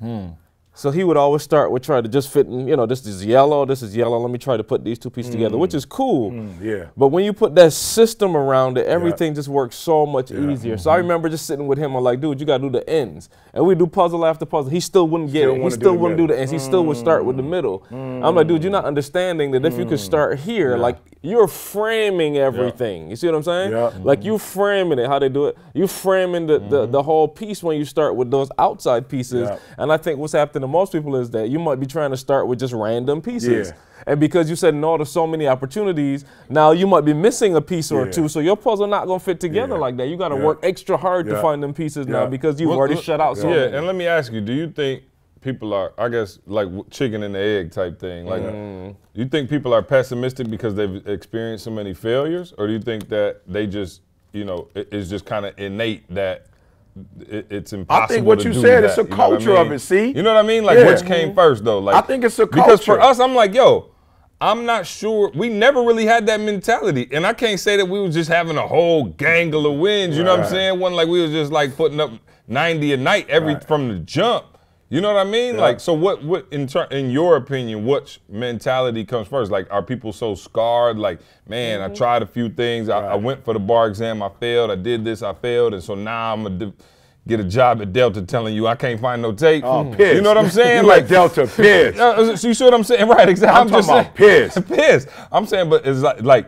So he would always start with try to just fit in, you know, this is yellow, let me try to put these 2 pieces together, which is cool. Yeah. But when you put that system around it, everything just works so much easier. So I remember just sitting with him, I'm like, dude, you gotta do the ends. And we do puzzle after puzzle. He still wouldn't get it. He still wouldn't do the ends. He still would start with the middle. I'm like, dude, you're not understanding that if you could start here, like you're framing everything. You see what I'm saying? Yeah. Like you framing it, how they do it. You framing the whole piece when you start with those outside pieces. Yeah. And I think what's happening to most people is that you might be trying to start with just random pieces. Yeah. And because you said no to so many opportunities, now you might be missing a piece or two, so your puzzle not gonna fit together like that. You gotta work extra hard to find them pieces now because you've already shut out so many. And let me ask you, do you think people are, I guess, like chicken and the egg type thing? Like, you think people are pessimistic because they've experienced so many failures? Or do you think that they just, you know, it's just kind of innate that it's impossible. I think what to you do said, that, it's a you know what I culture mean? of it, see? You know what I mean? Like, which came first, though? Like, I think it's a because for culture. us, I'm like, yo, I'm not sure. We never really had that mentality. And I can't say that we was just having a whole gangle of wins. You know what I'm saying? Wasn't like we was just like putting up 90 a night from the jump. You know what I mean? Like, so what in your opinion, what mentality comes first? Like, are people so scarred? Like, man, I tried a few things. I went for the bar exam. I failed. I did this. I failed. And so now I'm going to get a job at Delta telling you I can't find no tape. Oh, pissed. You know what I'm saying? You like Delta pissed. So you see what I'm saying? Right, exactly. I'm talking about pissed. Pissed. I'm saying, but it's like,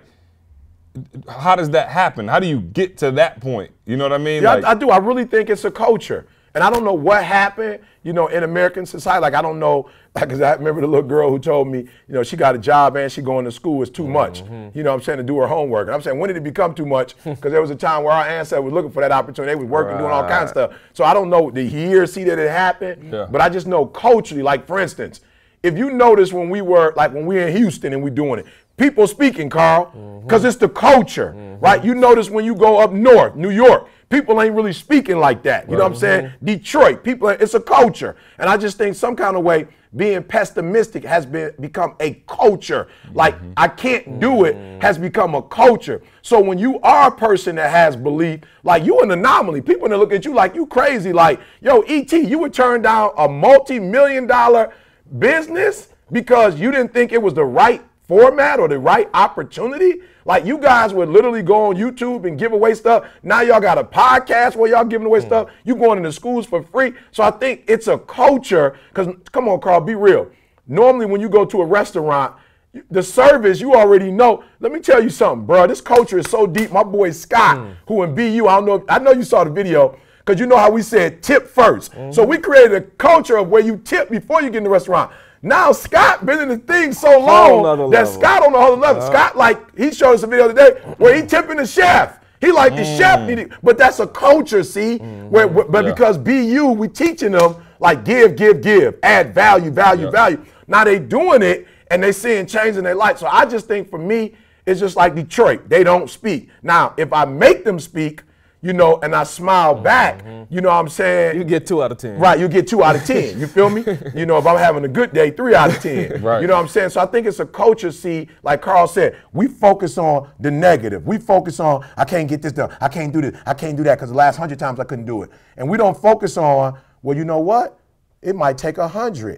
how does that happen? How do you get to that point? You know what I mean? Yeah, like, I do. I really think it's a culture. And I don't know what happened, you know, in American society. Like, I don't know, like, 'cause I remember the little girl who told me, you know, she got a job and she going to school is too much, you know what I'm saying, to do her homework. And I'm saying, when did it become too much? Because there was a time where our ancestors was looking for that opportunity. They was working, doing all kinds of stuff. So I don't know the year, see that it happened, but I just know culturally, like, for instance, if you notice when we were in Houston and we doing it, people speaking, Carl, because it's the culture, right? You notice when you go up north, New York, people ain't really speaking like that. You know what I'm saying? Detroit, people, it's a culture. And I just think some kind of way being pessimistic has become a culture. Like, I can't do it has become a culture. So when you are a person that has belief, like, you an anomaly. People that look at you like you crazy. Like, yo, E.T., you would turn down a multi-million-dollar business because you didn't think it was the right format or the right opportunity. Like, you guys would literally go on YouTube and give away stuff. Now y'all got a podcast where y'all giving away stuff. You going into schools for free. So I think it's a culture, because come on, Carl, be real. Normally when you go to a restaurant, the service, you already know. Let me tell you something, bro. This culture is so deep. My boy Scott, who in BU, I know you saw the video, because you know how we said tip first. So we created a culture of where you tip before you get in the restaurant. Now Scott been in the thing so long that Scott on the other level. Scott, like, he showed us a video today where he tipping the chef. He like the chef needed, but that's a culture, see? But because BU, we teaching them like give, add value. Now they doing it and they seeing change in their life. So I just think for me, it's just like Detroit. They don't speak. Now, if I make them speak, you know, and I smile back, you know what I'm saying? You get 2 out of 10. Right, you get 2 out of 10. You feel me? You know, if I'm having a good day, 3 out of 10. Right. You know what I'm saying? So I think it's a culture, see, like Carl said, we focus on the negative. We focus on, I can't get this done. I can't do this. I can't do that because the last 100 times I couldn't do it. And we don't focus on, well, you know what? It might take 100.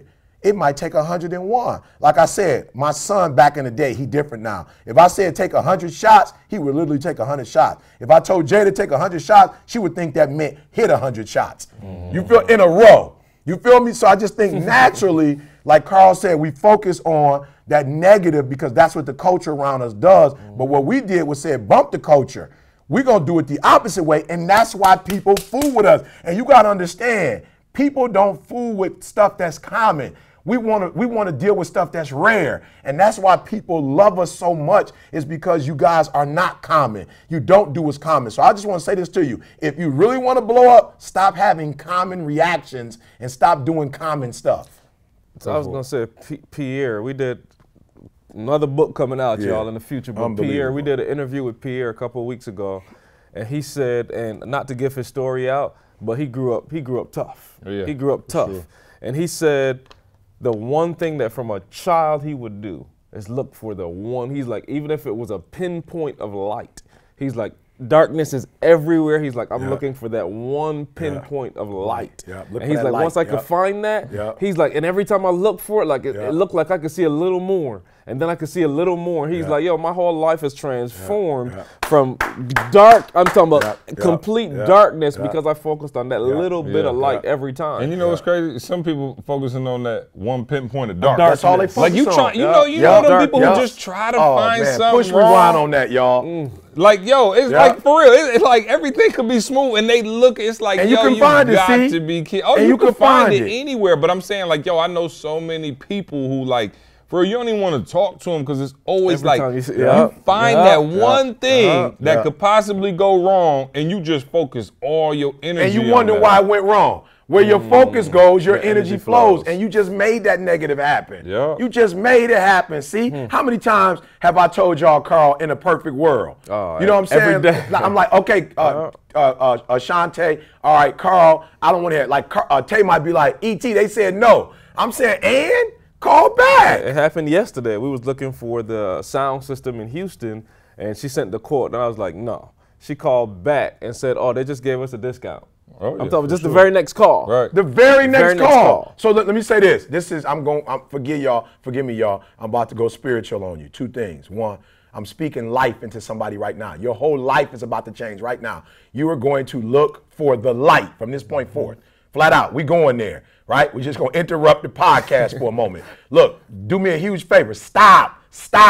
it might take 101. Like I said, my son back in the day, he different now. If I said take 100 shots, he would literally take 100 shots. If I told Jay to take 100 shots, she would think that meant hit 100 shots. You feel, in a row. You feel me? So I just think naturally, like Carl said, we focus on that negative because that's what the culture around us does. But what we did was say, bump the culture. We're going to do it the opposite way, and that's why people fool with us. And you got to understand, people don't fool with stuff that's common. We want to deal with stuff that's rare. And that's why people love us so much, is because you guys are not common. You don't do what's common. So I just want to say this to you. If you really want to blow up, stop having common reactions and stop doing common stuff. So I was going to say, Pierre, we did another book coming out, y'all, in the future. But Pierre, we did an interview with Pierre a couple of weeks ago, and he said, and not to give his story out, but he grew up tough. Oh, yeah, he grew up tough. Sure. And he said the one thing that from a child he would do is look for the one. He's like, even if it was a pinpoint of light, he's like, darkness is everywhere. He's like, I'm looking for that one pinpoint of light. And he's like, once I could find that, he's like, and every time I look for it, like it looked like I could see a little more. And then I could see a little more. He's like, yo, my whole life is transformed from dark, I'm talking about complete darkness because I focused on that little bit of light every time. And you know what's crazy? Some people focusing on that one pinpoint of dark. That's all they focus on. Like you try, you know them people who just try to find something Push rewind on that, y'all. Like, yo, it's like, for real, it's like everything could be smooth, and they look, it's like, and yo, you got to be kidding. Oh, you can find it anywhere, but I'm saying, like, yo, I know so many people who, like, for real, you don't even want to talk to them because it's always like, you find that one thing that could possibly go wrong, and you just focus all your energy and you wonder why it went wrong. Where your focus goes, your energy flows, and you just made that negative happen. You just made it happen. See, how many times have I told y'all, Carl, in a perfect world? You know what I'm saying? Every day. I'm like, okay, Shantae, all right, Carl, I don't want to hear it. Like, Tay might be like, E.T., they said no. I'm saying, and? Call back. It happened yesterday. We was looking for the sound system in Houston, and she sent the quote, and I was like, no. She called back and said, oh, they just gave us a discount. I'm talking just the very next call. Right. The very next call. So let me say this. This is, forgive me, y'all. I'm about to go spiritual on you. Two things. One, I'm speaking life into somebody right now. Your whole life is about to change right now. You are going to look for the light from this point forward. Flat out, we going there, right? We're just going to interrupt the podcast for a moment. Look, do me a huge favor. Stop.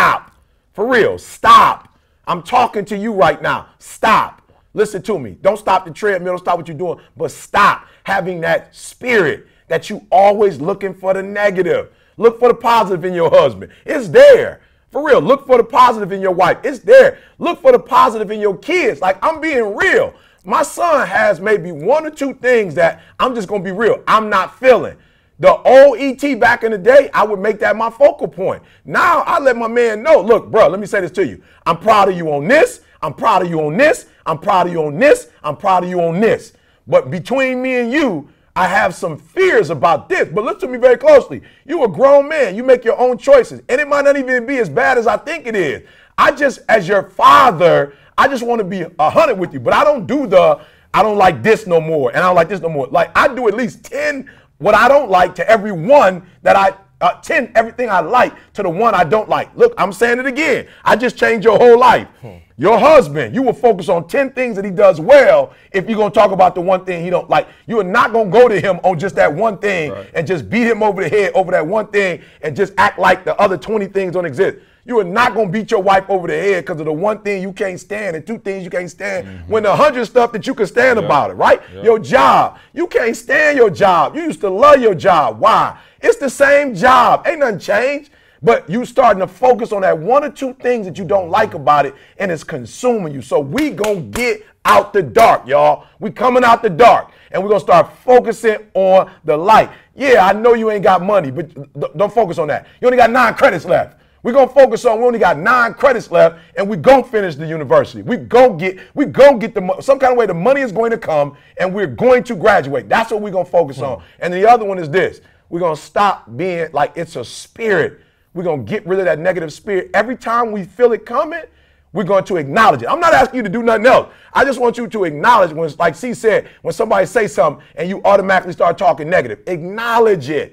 For real, stop. I'm talking to you right now. Stop. Listen to me. Don't stop the treadmill. Don't stop what you're doing. But stop having that spirit that you always looking for the negative. Look for the positive in your husband. It's there. For real. Look for the positive in your wife. It's there. Look for the positive in your kids. Like, I'm being real. My son has maybe one or two things that I'm just going to be real, I'm not feeling. The old E.T. back in the day, I would make that my focal point. Now I let my man know, look, bro, let me say this to you. I'm proud of you on this. I'm proud of you on this. I'm proud of you on this. I'm proud of you on this. But between me and you, I have some fears about this. But listen to me very closely. You a grown man. You make your own choices. And it might not even be as bad as I think it is. I just, as your father, I just want to be 100 with you, but I don't do I don't like this no more, and I don't like this no more. Like, I do at least 10 what I don't like to every one that 10 everything I like to the one I don't like. Look, I'm saying it again. I just changed your whole life. Your husband, you will focus on 10 things that he does well if you're going to talk about the one thing he don't like. You are not going to go to him on just that one thing and just beat him over the head over that one thing and just act like the other 20 things don't exist. You are not going to beat your wife over the head because of the one thing you can't stand and two things you can't stand when the 100 stuff that you can stand about it, right? Your job. You can't stand your job. You used to love your job. Why? It's the same job. Ain't nothing changed. But you starting to focus on that one or two things that you don't like about it, and it's consuming you. So we going to get out the dark, y'all. We coming out the dark, and we're going to start focusing on the light. Yeah, I know you ain't got money, but don't focus on that. You only got 9 credits left. We're going to focus on, we only got 9 credits left, and we're going to finish the university. We're going to get some kind of way the money is going to come, and we're going to graduate. That's what we're going to focus on. And the other one is this. We're going to stop being like it's a spirit. We're going to get rid of that negative spirit. Every time we feel it coming, we're going to acknowledge it. I'm not asking you to do nothing else. I just want you to acknowledge when, like C said, when somebody say something and you automatically start talking negative, acknowledge it.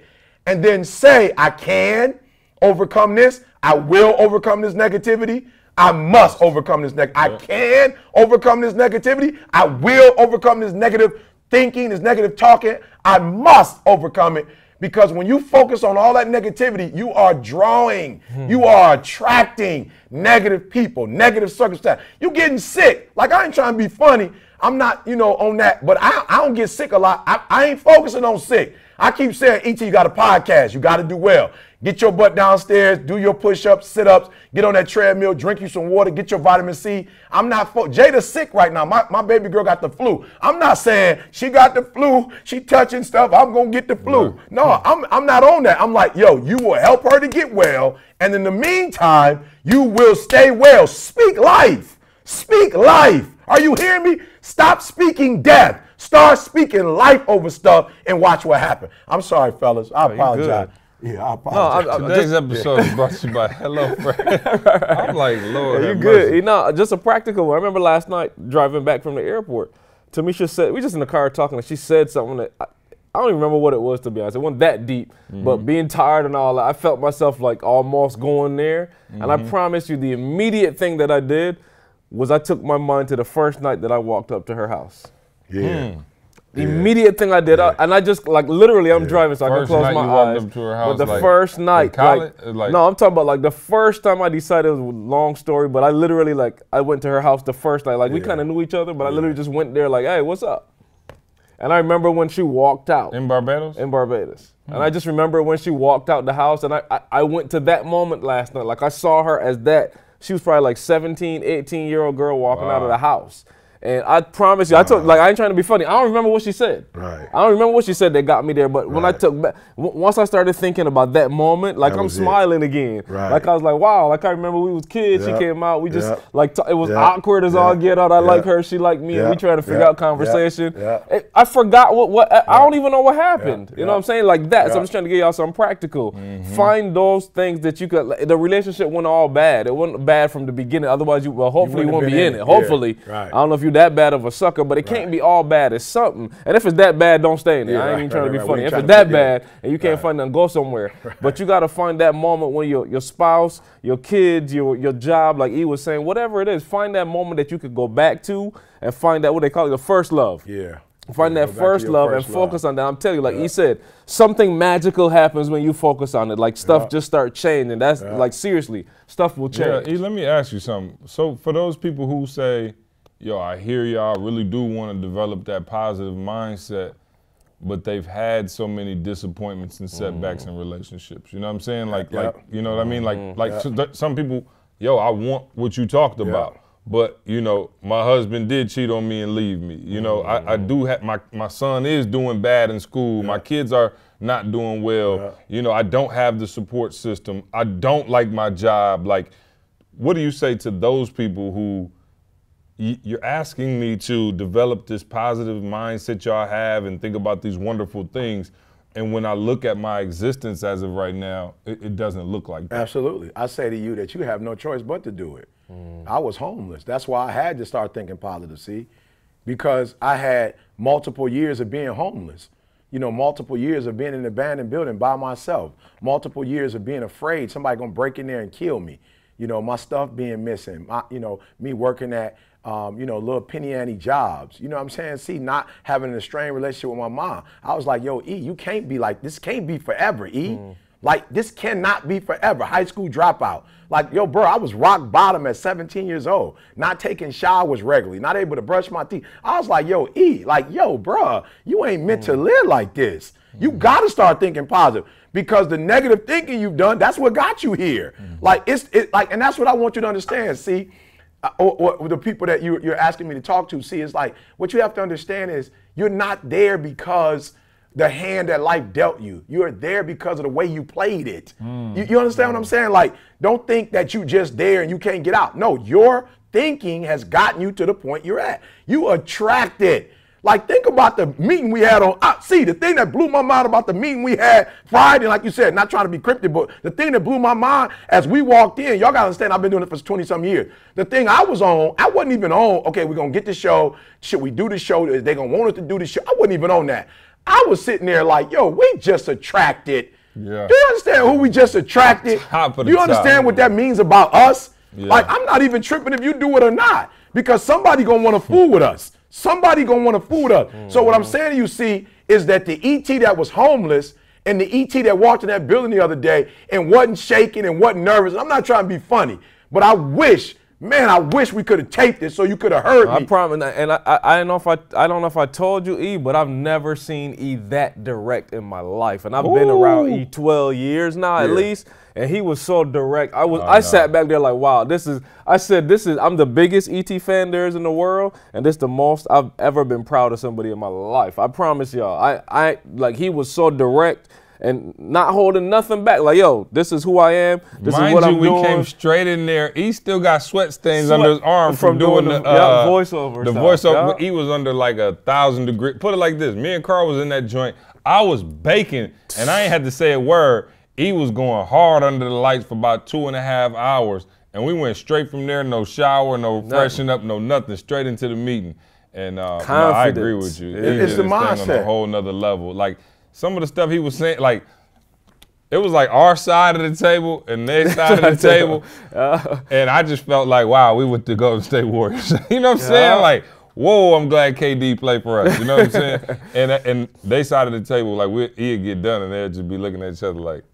and then say, I can overcome this. I will overcome this negativity. I must overcome this I can overcome this negativity. I will overcome this negative thinking, this negative talking. I must overcome it. Because when you focus on all that negativity, you are drawing, you are attracting negative people, negative circumstances. You're getting sick. Like, I ain't trying to be funny. I'm not, on that, but I don't get sick a lot. I ain't focusing on sick. I keep saying, E.T., you got a podcast. You got to do well. Get your butt downstairs, do your push-ups, sit-ups, get on that treadmill, drink you some water, get your vitamin C. I'm not, Jada's sick right now. My baby girl got the flu. I'm not saying she got the flu, she touching stuff, I'm going to get the flu. No, I'm not on that. I'm like, yo, you will help her to get well, and in the meantime, you will stay well. Speak life. Speak life. Are you hearing me? Stop speaking death. Start speaking life over stuff and watch what happens. I'm sorry, fellas. I apologize. Yeah, I apologize. Today's episode is brought to you by HelloFresh. I'm like, Lord, you good? Just a practical one. I remember last night driving back from the airport. Tamisha said, we just in the car talking, and she said something that I don't even remember what it was, to be honest. It wasn't that deep, but being tired and all that, I felt myself like almost going there. And I promise you, the immediate thing that I did was I took my mind to the first night that I walked up to her house. Yeah. Immediate thing I did, and I just like literally, I'm driving, so I can close my eyes. Up to her house, but the first night, no, I'm talking about like the first time I decided, it was a long story, but I literally I went to her house the first night. Like we kind of knew each other, but I literally just went there like, hey, what's up? And I remember when she walked out. In Barbados? In Barbados. And I just remember when she walked out the house, and I went to that moment last night. Like I saw her as that. She was probably like 17, 18-year-old girl walking out of the house. And I promise you, I ain't trying to be funny. I don't remember what she said. Right. I don't remember what she said that got me there. But when I took back, once I started thinking about that moment, like I'm smiling again. Right. Like I was like, wow. Like I remember we was kids. She came out. We just it was awkward as all get out. I like her. She liked me. And we trying to figure out conversation. I forgot what I don't even know what happened. You know what I'm saying? Like that. So I'm just trying to give y'all something practical. Find those things that you could. The relationship wasn't all bad. It wasn't bad from the beginning. Otherwise, hopefully you won't be in it. Hopefully. Right. I don't know if you that bad of a sucker, but it can't be all bad. It's something. And if it's that bad, don't stay in it. I ain't even trying to be funny. If it's that bad and you can't find nothing, go somewhere. But you got to find that moment when your spouse, your kids, your job, like E was saying, whatever it is, find that moment that you could go back to and find that, what they call it, the first love. Yeah. Find that first love and focus on that. I'm telling you, like he said, something magical happens when you focus on it. Like stuff just start changing. That's like seriously, stuff will change. Yeah, let me ask you something. So for those people who say, yo, I hear y'all, really do want to develop that positive mindset, but they've had so many disappointments and setbacks in relationships. You know what I'm saying? Like you know what I mean? Like some people, yo, I want what you talked about, but my husband did cheat on me and leave me. I do have, my son is doing bad in school. My kids are not doing well. I don't have the support system. I don't like my job. Like, what do you say to those people who, you're asking me to develop this positive mindset y'all have and think about these wonderful things, and when I look at my existence as of right now, it doesn't look like that. Absolutely. I say to you that you have no choice but to do it. I was homeless. That's why I had to start thinking positive, see? Because I had multiple years of being homeless. Multiple years of being in an abandoned building by myself. Multiple years of being afraid somebody gonna break in there and kill me. My stuff being missing. Me working at little penny ante jobs. You know what I'm saying? See, not having a strained relationship with my mom. I was like, yo, E, you can't be like, this can't be forever, E. Like, this cannot be forever. High school dropout. Like, yo, bro, I was rock bottom at 17 years old, not taking showers regularly, not able to brush my teeth. I was like, yo, E, like, yo, bro, you ain't meant to live like this. You got to start thinking positive, because the negative thinking you've done, that's what got you here. Like, and that's what I want you to understand, see? Or the people that you're asking me to talk to, see, it's like, what you have to understand is you're not there because the hand that life dealt you. You're there because of the way you played it. You understand what I'm saying? Like, don't think that you just there and you can't get out. No, your thinking has gotten you to the point you're at. You attract it. Like, think about the meeting we had on, see, the thing that blew my mind about the meeting we had Friday, like you said, not trying to be cryptic, but the thing that blew my mind as we walked in, y'all gotta understand, I've been doing it for 20-some years. The thing I was on, I wasn't even on, okay, we're gonna get the show. Should we do the show? They gonna want us to do the show? I wasn't even on that. I was sitting there like, yo, we just attracted Yeah. Do you understand who we just attracted? Top of Do you the understand top. what that means about us? Yeah. Like, I'm not even tripping if you do it or not, because somebody gonna want to fool with us. Somebody gonna want to fool with us. So what I'm saying to you, see, is that the ET that was homeless and the ET that walked in that building the other day and wasn't shaking and wasn't nervous, and I'm not trying to be funny, but I wish we could have taped it so you could have heard me. I promise, and I don't know if I told you, E, but I've never seen E that direct in my life, and I've been around E 12 years now at least, and he was so direct. I sat back there like, wow, I'm the biggest ET fan there is in the world, and this is the most I've ever been proud of somebody in my life. I promise y'all, I like, he was so direct and not holding nothing back. Like, yo, this is who I am. This is what I'm doing. We came straight in there. He still got sweat stains under his arm from doing the voiceover. The voiceover. He was under like 1,000 degrees. Put it like this: me and Carl was in that joint. I was baking, and I ain't had to say a word. He was going hard under the lights for about 2.5 hours, and we went straight from there. No shower, no freshen up, no nothing. Straight into the meeting. And no, I agree with you. It's the mindset on a whole nother level. Like, some of the stuff he was saying, like, it was like our side of the table and their side of the table. And I just felt like, wow, we went to Golden State Warriors. You know what I'm saying? Like, whoa, I'm glad KD played for us. You know what I'm saying? And they side of the table, like, he'd get done and they'd just be looking at each other like.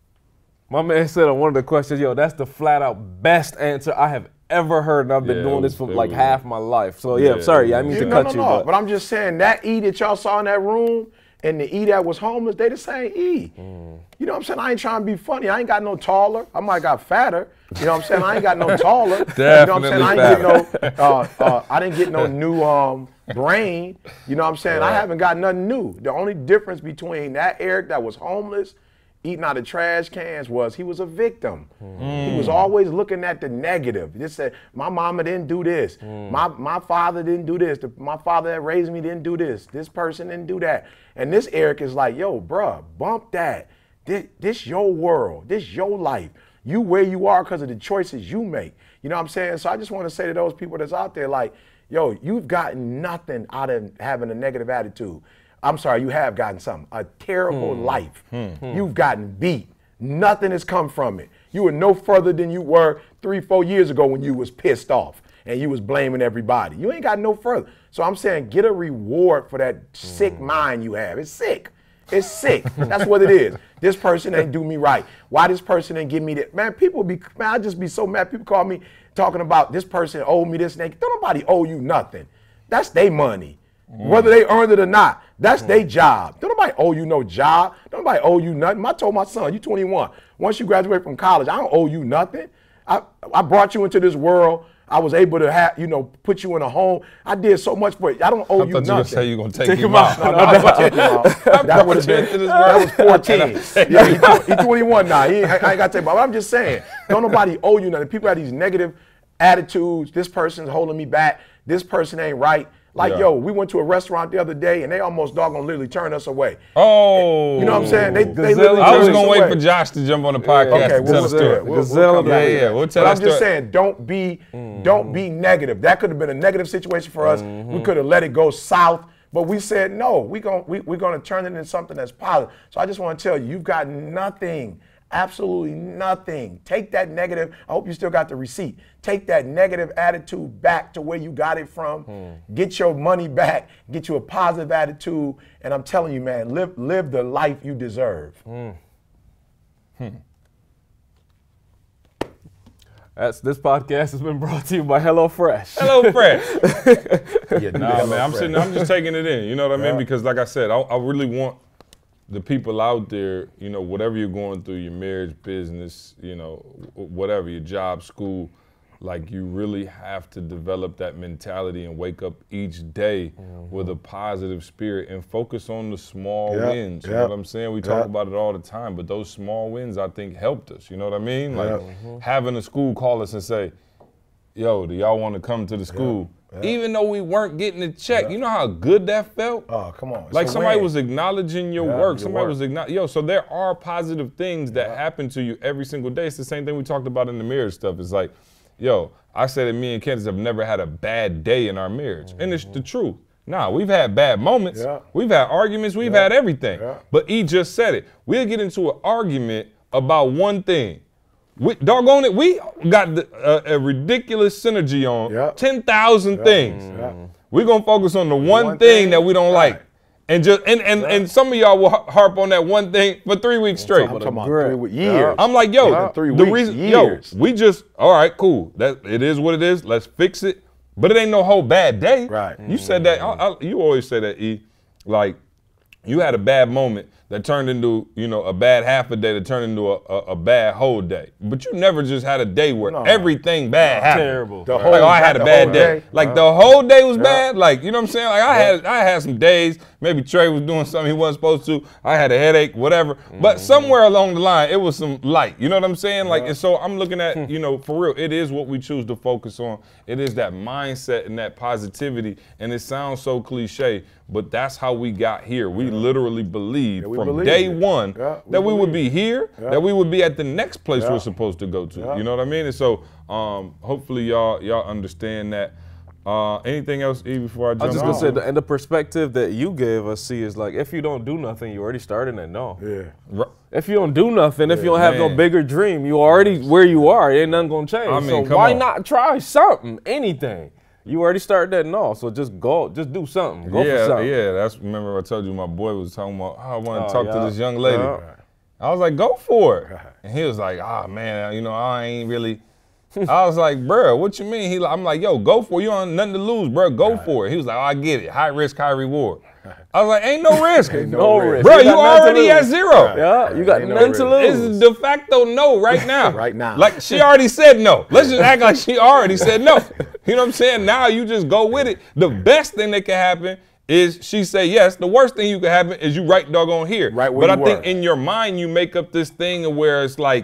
My man said on one of the questions, yo, that's the flat out best answer I have ever heard, and I've been doing this for like half my life. So yeah, I'm sorry, I mean to cut you. But I'm just saying, that E that y'all saw in that room and the E that was homeless, they the same E. You know what I'm saying? I ain't trying to be funny. I ain't got no taller. I might got fatter. You know what I'm saying? I ain't got no taller. Definitely. You know what I'm saying? I didn't get no new brain. You know what I'm saying? I haven't got nothing new. The only difference between that Eric that was homeless, eating out of trash cans, was he was a victim. He was always looking at the negative. Just said, my mama didn't do this. My father didn't do this. My father that raised me didn't do this. This person didn't do that. And this Eric is like, yo, bruh, bump that. This your world. This your life. You where you are because of the choices you make. You know what I'm saying? So I just want to say to those people that's out there, like, yo, you've gotten nothing out of having a negative attitude. I'm sorry, you have gotten something, a terrible life. You've gotten beat. Nothing has come from it. You were no further than you were 3-4 years ago when you was pissed off and you was blaming everybody. You ain't got no further. So I'm saying, get a reward for that sick mind you have. It's sick. It's sick. That's what it is. This person ain't do me right. Why this person ain't give me that? Man, I just be so mad. People call me talking about this person owed me this. Don't nobody owe you nothing. That's their money. Whether they earned it or not, that's their job. Don't nobody owe you no job. Don't nobody owe you nothing. I told my son, you 21. Once you graduate from college, I don't owe you nothing. I brought you into this world. I was able to have, put you in a home. I did so much for you. I don't owe you nothing. I thought you were going to say you're going to take him out. No, I didn't take him out. That would have been, that was 14. Yeah, he's 21 now. I ain't got to take him out. But I'm just saying, don't nobody owe you nothing. People have these negative attitudes. This person's holding me back. This person ain't right. Like, yo, we went to a restaurant the other day, and they almost doggone literally turned us away. Oh. You know what I'm saying? They literally turned us away. I was going to wait for Josh to jump on the podcast and tell the story. We'll tell that story. I'm just saying, don't be negative. That could have been a negative situation for us. We could have let it go south, but we said, no, we're going to turn it into something that's positive. So I just want to tell you, you've got nothing. Absolutely nothing. Take that negative. I hope you still got the receipt. Take that negative attitude back to where you got it from. Get your money back. Get you a positive attitude. And I'm telling you, man, live the life you deserve. This podcast has been brought to you by HelloFresh. HelloFresh. Man, I'm just taking it in. You know what I mean? Because like I said, I really want the people out there, whatever you're going through, your marriage, business, whatever, your job, school, like, you really have to develop that mentality and wake up each day with a positive spirit and focus on the small wins. You know what I'm saying? We talk about it all the time, but those small wins, I think, helped us. You know what I mean? Like, having a school call us and say, yo, do y'all want to come to the school? Even though we weren't getting a check, you know how good that felt? Oh, come on. Like, somebody was acknowledging your work. Somebody was acknowledging, so there are positive things that happen to you every single day. It's the same thing we talked about in the marriage stuff. It's like, I said that me and Candace have never had a bad day in our marriage. And it's the truth. Nah, we've had bad moments. Yeah. We've had arguments. We've had everything. Yeah. But E just said it. We'll get into an argument about one thing. Doggone it, we got a ridiculous synergy on 10,000 things. We're going to focus on the one thing that we don't like. And just and some of y'all will harp on that one thing for 3 weeks straight. I'm talking about 3 weeks, years. I'm like, yo, 3 the weeks, reason, years. we just, all right, cool. That it is what it is. Let's fix it. But it ain't no whole bad day. Right. You said that. You always say that, E. Like, you had a bad moment that turned into, a bad half a day that turned into a bad whole day. But you never just had a day where everything bad happened. Terrible. I had a bad day. Like the whole day was bad. Like, you know what I'm saying? Like I had some days, maybe Trey was doing something he wasn't supposed to. I had a headache, whatever. But somewhere along the line, it was some light. You know what I'm saying? Like, and so I'm looking at, for real, it is what we choose to focus on. It is that mindset and that positivity. And it sounds so cliche, but that's how we got here. We literally believed from day one that we would be here, that we would be at the next place we're supposed to go to. You know what I mean? And so hopefully y'all understand that. Anything else, E, before I jump I was just going to say, and the perspective that you gave us, see, is like, if you don't do nothing, you already started at no. Yeah. If you don't do nothing, if you don't have no bigger dream, you already where you are. It ain't nothing going to change. I mean, so why not try something, anything? You already started that no, so just go, just do something. Go for something. Yeah, remember I told you my boy was talking about, I want to talk to this young lady. I was like, go for it. And he was like, man, I ain't really. I was like, bro, what you mean? I'm like, yo, go for it. You don't have nothing to lose, bro. Go for it. He was like, I get it. High risk, high reward. I was like, ain't no risk. no risk. Bro, you already at zero. Yeah, you got nothing to lose. It's de facto no right now. Right now. Like, she already said no. Let's just act like she already said no. You know what I'm saying? Now you just go with it. The best thing that can happen is she say yes. The worst thing you can happen is you right doggone here. Right where but you I think in your mind you make up this thing where it's like,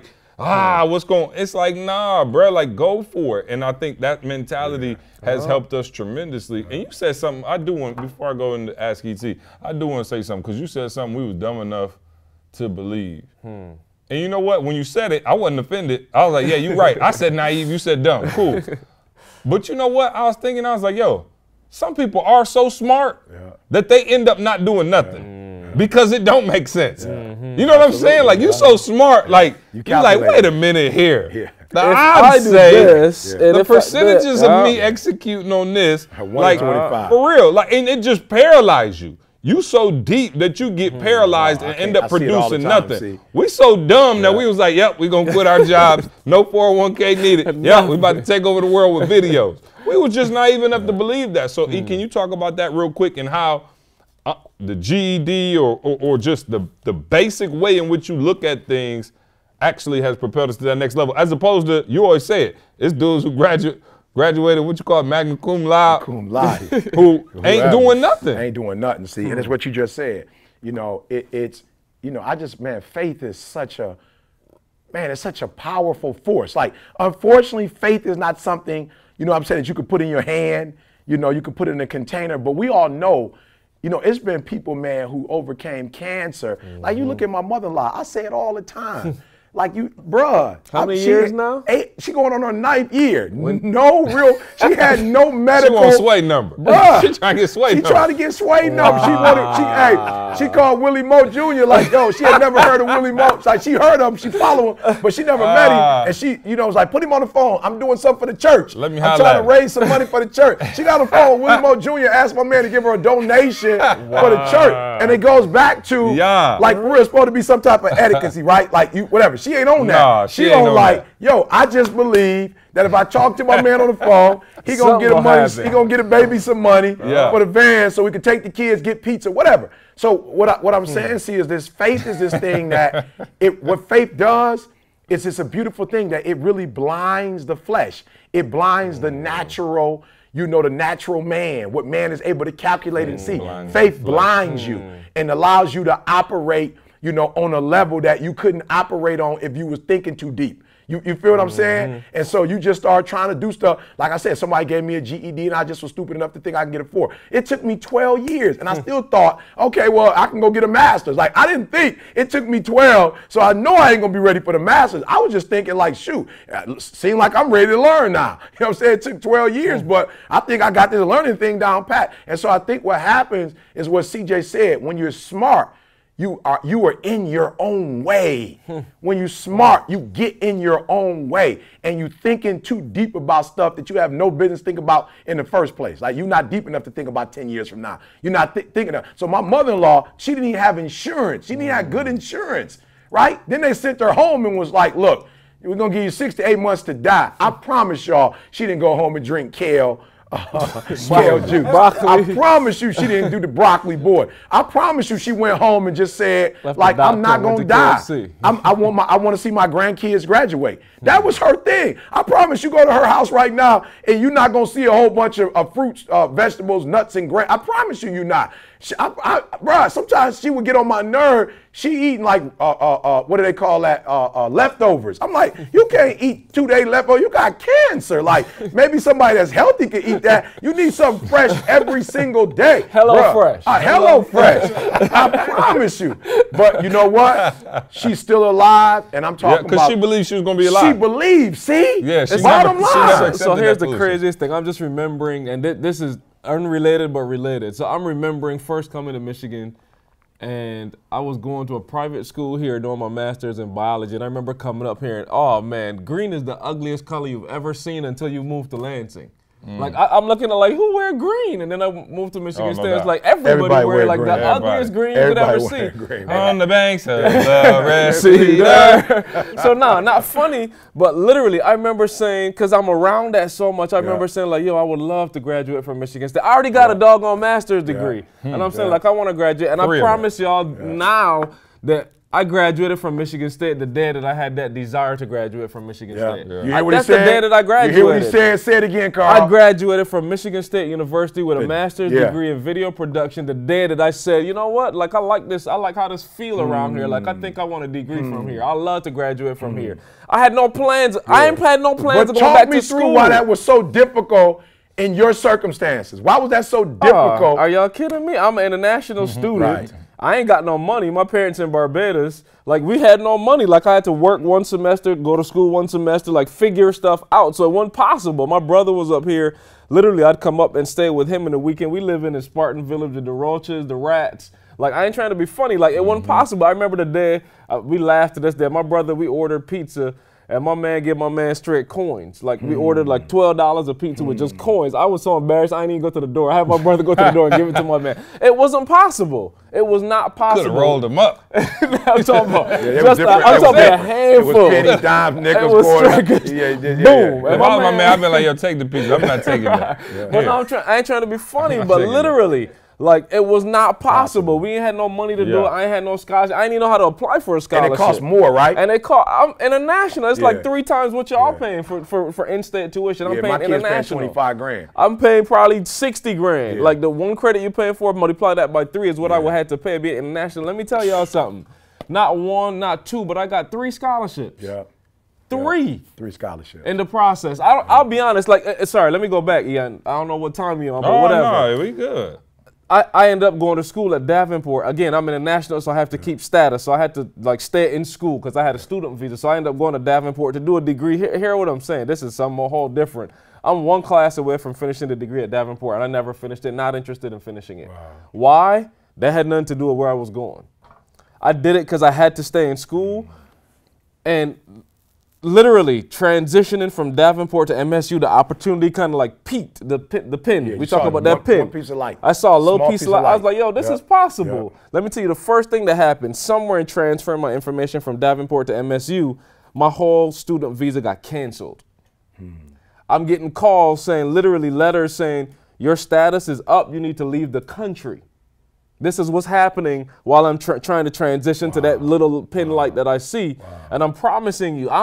it's like, nah, bro, like go for it. And I think that mentality has helped us tremendously. And you said something, before I go into Ask ET, I do want to say something, because you said something we was dumb enough to believe. And you know what, when you said it, I wasn't offended. I was like, yeah, you're right. I said naive, you said dumb, cool. But you know what, I was thinking, I was like, yo, some people are so smart that they end up not doing nothing. Because it don't make sense. You know what I'm saying? Like, you so smart, like, you're like, wait a minute here. The odds say, the percentages of me executing on this, like, for real, like, and it just paralyzes you. You so deep that you get paralyzed and end up producing nothing. We so dumb that we was like, yep, we gonna quit our jobs, no 401k needed. Yep, we about to take over the world with videos. We was just naive enough to believe that. So, E, can you talk about that real quick and how the GED or just the basic way in which you look at things actually has propelled us to that next level, as opposed to, you always say it, it's dudes who graduated, what you call it, magna cum laude, who ain't doing nothing. Ain't doing nothing, see, and it's what you just said. Faith is such a, it's such a powerful force. Like, unfortunately, faith is not something, that you could put in your hand, you could put it in a container, but we all know, it's been people, man, who overcame cancer. Like, you look at my mother-in-law, I say it all the time. Like, bruh. How many years now? 8, she going on her 9th year. She had no medical. She want sway number. Bruh. She trying to get sway number. She trying to get sway number. She called Willie Moe Jr. like, yo, she had never heard of Willie Moe. Like, she heard of him, she follow him, but she never met him. And she, was like, put him on the phone. I'm doing something for the church. I'm trying to raise some money for the church. She got on the phone with Willie Moe Jr., asked my man to give her a donation for the church. And it goes back to, like, we're supposed to be some type of etiquette, right? Like, whatever. She ain't on that. Nah, she on like, yo, I just believe that if I talk to my man on the phone, he gonna get he gonna get a baby some money for the van so we can take the kids, get pizza, whatever. So what I'm saying, see, is this faith is this thing that what faith does is it's a beautiful thing that it really blinds the flesh. It blinds the natural, the natural man, what man is able to calculate and see. Faith blinds you and allows you to operate on a level that you couldn't operate on if you was thinking too deep. You feel what I'm saying? And so you just start trying to do stuff. Like I said, somebody gave me a GED and I just was stupid enough to think I can get a 4. It took me 12 years and I still thought, okay, well, I can go get a master's. Like, I didn't think it took me 12, so I know I ain't gonna be ready for the master's. I was just thinking like, shoot, it seemed like I'm ready to learn now. You know what I'm saying? It took 12 years, but I think I got this learning thing down pat. And so I think what happens is what CJ said, when you're smart, you are in your own way. When you're smart, you get in your own way and you thinking too deep about stuff that you have no business thinking about in the first place. Like, you're not deep enough to think about 10 years from now. You're not thinking of. So my mother-in-law, she didn't even have insurance. She didn't have good insurance, right? Then they sent her home and was like, look, we're gonna give you 6 to 8 months to die. I promise y'all, she didn't go home and drink kale juice. Broccoli. I promise you she didn't do the broccoli board. I promise you she went home and just said, like, I'm not gonna die. I want to see my grandkids graduate. That was her thing. I promise you, go to her house right now and you're not gonna see a whole bunch of fruits, vegetables, nuts, and grain. I promise you, you're not. Bruh, sometimes she would get on my nerve. She eating like, what do they call that? Leftovers. I'm like, you can't eat 2-day leftovers. You got cancer. Like, maybe somebody that's healthy can eat that. You need something fresh every single day. Hello Fresh. Hello Fresh. I promise you. But you know what? She's still alive, and I'm talking about. Because she believed she was going to be alive. She believes, see? Yeah, she bottom line. So here's the craziest thing. I'm just remembering, and this is unrelated but related. So I'm remembering first coming to Michigan, and I was going to a private school here doing my master's in biology, and I remember coming up here and, oh man, green is the ugliest color you've ever seen until you move to Lansing. Like, I'm looking at like, who wear green? And then I moved to Michigan State. It's like everybody wear like green. The ugliest green you could ever see. Green, on the banks of the Red Sea. So no, not funny, but literally I remember saying, because I'm around that so much, I remember saying like, yo, I would love to graduate from Michigan State. I already got a doggone master's degree. And I'm saying like, I want to graduate. And I promise y'all now that I graduated from Michigan State the day that I had that desire to graduate from Michigan State. You hear what That's he said? the day that I graduated. You hear what he said? Say it again, Carl. I graduated from Michigan State University with a master's degree in video production the day that I said, you know what, like I like this, I like how this feel around here. Like I think I want a degree from here. I love to graduate from here. I had no plans. I ain't had no plans of going back to school. Talk me through why that was so difficult in your circumstances. Why was that so difficult? Are y'all kidding me? I'm an international student. Right. I ain't got no money. My parents in Barbados, like we had no money. Like I had to work one semester, go to school one semester, like figure stuff out. So it wasn't possible. My brother was up here. Literally, I'd come up and stay with him in the weekend. We live in Spartan Village, the Roaches, the Rats. Like I ain't trying to be funny. Like it wasn't possible. I remember the day, we laughed at this day. My brother, we ordered pizza. And my man gave my man straight coins. Like we ordered like $12 a pizza with just coins. I was so embarrassed I didn't even go to the door. I had my brother go to the door and give it to my man. It wasn't possible. It was not possible. Could have rolled them up. I'm talking about I'm talking about a handful. It was penny, dime, nickels, quarters. Boom. If I was my man, I'd be like, yo, take the pizza. I'm not taking that. But no, I ain't trying to be funny, but literally. Like, it was not possible. We ain't had no money to do it. I ain't had no scholarship. I didn't even know how to apply for a scholarship. And it costs more, right? And it cost, I'm international. It's like 3 times what y'all paying for in-state tuition. I'm paying my kids international. paying 25 grand. I'm paying probably 60 grand. Like, the one credit you're paying for, multiply that by 3 is what I would have to pay to be international. Let me tell y'all something. Not 1, not 2, but I got 3 scholarships. Yeah. 3. 3 scholarships. In the process. I'll be honest. Like, sorry, let me go back, Ian. I don't know what time you're on, but whatever. No, we good. I ended up going to school at Davenport. Again, I'm international, so I have to keep status. So I had to like stay in school because I had a student visa. So I ended up going to Davenport to do a degree. Hear what I'm saying. This is something a whole different. I'm 1 class away from finishing the degree at Davenport, and I never finished it, not interested in finishing it. Wow. Why? That had nothing to do with where I was going. I did it because I had to stay in school, and literally transitioning from Davenport to MSU, the opportunity kind of like peaked the pin. Yeah, we talk about that pin. One piece of light. I saw a little piece of light. I was like, yo, this is possible. Yep. Let me tell you the first thing that happened. Somewhere in transferring my information from Davenport to MSU, my whole student visa got canceled. I'm getting calls saying, literally letters saying, your status is up. You need to leave the country. This is what's happening while I'm trying to transition to that little pin light that I see. And I'm promising you,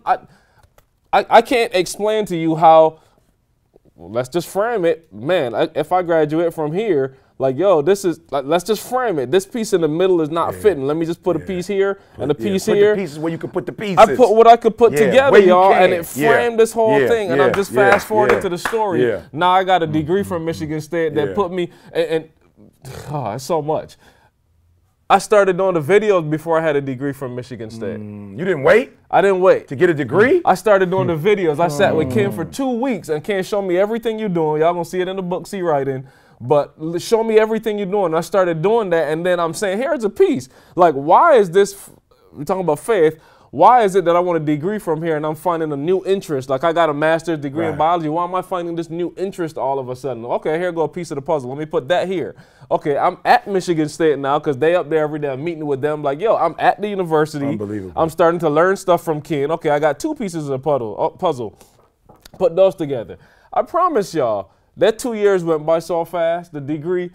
I can't explain to you how, let's just frame it. Man, if I graduate from here, Like, yo, this is, like, let's just frame it. This piece in the middle is not fitting. Let me just put a piece here and a piece here. Put the pieces where you can put the pieces. I put what I could put together, y'all, and it framed this whole thing. And I'm just fast forwarding to the story. Now I got a degree from Michigan State that put me, and it's so much. I started doing the videos before I had a degree from Michigan State. You didn't wait? I didn't wait. To get a degree? I started doing the videos. I sat with Ken for 2 weeks, and Ken showed me everything you're doing. Y'all gonna see it in the books he writing. But show me everything you're doing. I started doing that, and then I'm saying, here's a piece. Like, why is this, we're talking about faith, why is it that I want a degree from here and I'm finding a new interest? Like, I got a master's degree in biology. Why am I finding this new interest all of a sudden? Okay, here go a piece of the puzzle. Let me put that here. Okay, I'm at Michigan State now because they up there every day. I'm meeting with them. Like, yo, I'm at the university. Unbelievable. I'm starting to learn stuff from Ken. Okay, I got 2 pieces of the puzzle. Put those together. I promise y'all, that 2 years went by so fast, the degree.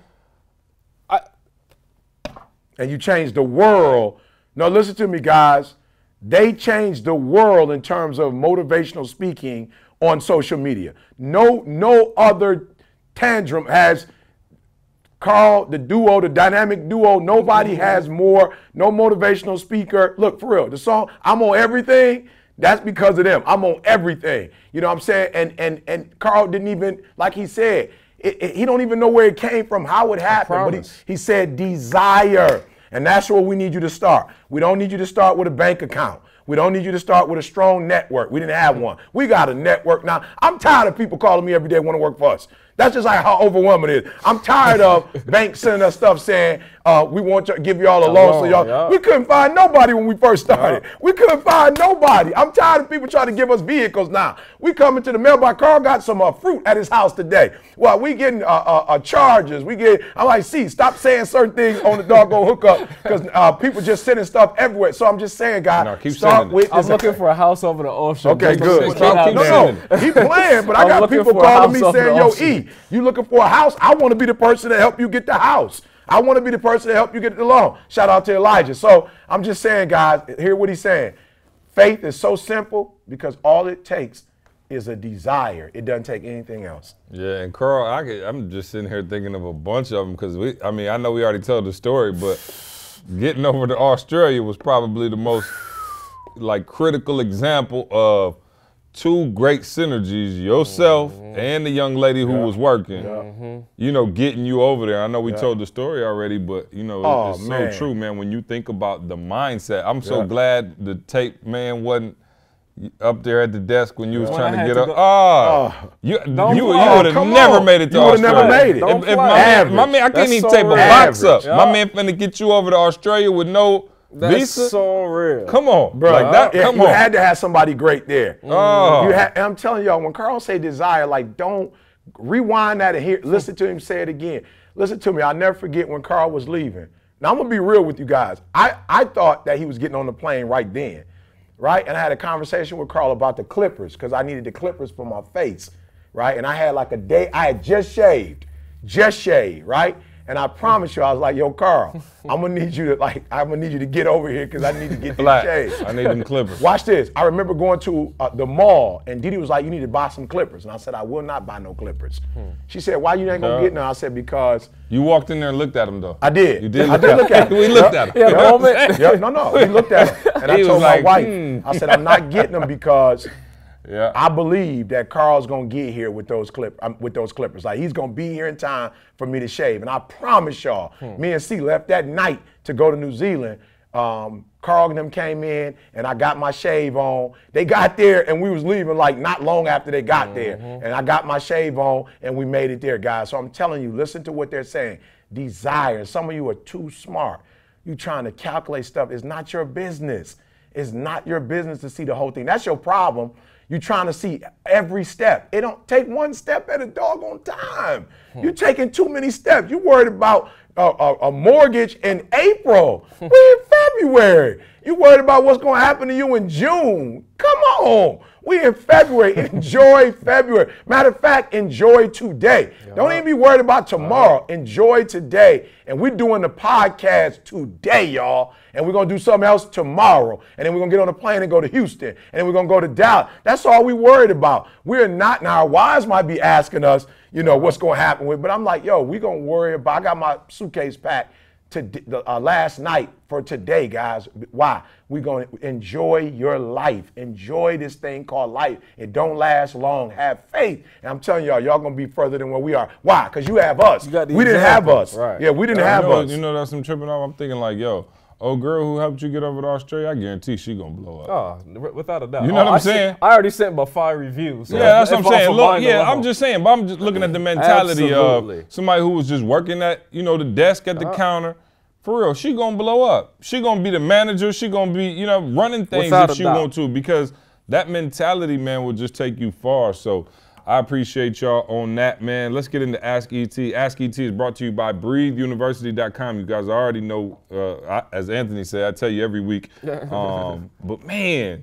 And you changed the world. No, listen to me, guys. They changed the world in terms of motivational speaking on social media. No other tantrum has Carl, the duo, the dynamic duo. Nobody has more, no motivational speaker. Look, for real, the song, I'm on everything. That's because of them. I'm on everything. You know what I'm saying? And Carl didn't even, like he said, he don't even know where it came from, how it happened. But he said desire. And that's where we need you to start. We don't need you to start with a bank account. We don't need you to start with a strong network. We didn't have one. We got a network now. I'm tired of people calling me every day want to work for us. That's just like how overwhelming it is. I'm tired of banks sending us stuff saying, we want to give y'all a loan. So y'all, we couldn't find nobody when we first started. We couldn't find nobody. I'm tired of people trying to give us vehicles now. We coming to the mailbox. Carl got some fruit at his house today. Well, we getting charges. I'm like, see, stop saying certain things on the doggone hookup because people just sending stuff everywhere. So I'm just saying, guys, start with I'm looking for a house over the ocean. Okay, good. No, he playing, but I got people calling me saying, yo, E, you looking for a house? I want to be the person to help you get the house. I want to be the person to help you get the loan. Shout out to Elijah. So I'm just saying, guys, hear what he's saying. Faith is so simple because all it takes is a desire. It doesn't take anything else. Yeah, and Carl, I'm just sitting here thinking of a bunch of them because I know we already told the story, but getting over to Australia was probably the most critical example of 2 great synergies, yourself and the young lady who was working, you know, getting you over there. I know we told the story already, but, you know, it's so true, man. When you think about the mindset, I'm so glad the tape man wasn't up there at the desk when you was trying to get up. You would have never made it to Australia. You would have never made it. If my man, I can't even tape a box up. My man finna get you over to Australia with no That's visa? so real. Come on, bro. Like that, come you on. had to have somebody great there. Oh. I'm telling y'all, when Carl say desire, like, don't rewind that and hear, listen to him say it again. Listen to me. I'll never forget when Carl was leaving. Now, I'm going to be real with you guys. I thought that he was getting on the plane right then, right? And I had a conversation with Carl about the clippers because I needed the clippers for my face, right? And I had like a day, I had just shaved, right? And I promise you, I was like, yo, Carl, I'm gonna need you to get over here because I need to get these shades. I need them clippers. Watch this. I remember going to the mall and Didi was like, you need to buy some clippers. And I said, I will not buy no clippers. She said, why you ain't gonna get none? I said, because. You walked in there and looked at them though. I did. You did. I did look at them. We looked at them. No, we looked at them. And I told my wife, I said, I'm not getting them because I believe that Carl's gonna get here with those clippers. Like, he's gonna be here in time for me to shave. And I promise y'all, me and C left that night to go to New Zealand. Carl and them came in and I got my shave on. They got there and we was leaving like not long after they got there. And I got my shave on and we made it there, guys. So I'm telling you, listen to what they're saying. Desire. Some of you are too smart. You trying to calculate stuff. It's not your business. It's not your business to see the whole thing. That's your problem. You're trying to see every step. It don't take one step at a doggone time. You're taking too many steps. You worried about a mortgage in April. We're in February. You worried about what's going to happen to you in June. Come on. We in February. Enjoy February. Matter of fact, enjoy today. Don't even be worried about tomorrow. Enjoy today. And we're doing the podcast today, y'all. And we're going to do something else tomorrow. And then we're going to get on a plane and go to Houston. And then we're going to go to Dallas. That's all we worried about. We're not, now our wives might be asking us, you know, what's going to happen with, but I'm like, yo, we're going to worry about, I got my suitcase packed last night for today, guys. Why? We're going to enjoy your life. Enjoy this thing called life. It don't last long. Have faith. And I'm telling y'all going to be further than where we are. Why? Because you have us. We didn't have us. Right. Yeah, we didn't have us. You know, that's some tripping off. I'm thinking like, yo, old girl who helped you get over to Australia, I guarantee she gonna blow up. Oh, without a doubt. You know what I'm saying? I already sent about 5 reviews. So yeah, that's what I'm saying. Look, yeah, I'm just saying, but I'm just looking at the mentality of somebody who was just working at, you know, the desk at the counter. For real, she gonna blow up. She gonna be the manager. She gonna be, you know, running things if she want to, because that mentality, man, will just take you far. So I appreciate y'all on that, man. Let's get into Ask ET. Ask ET is brought to you by BreatheUniversity.com. You guys already know, as Anthony said, I tell you every week. But man,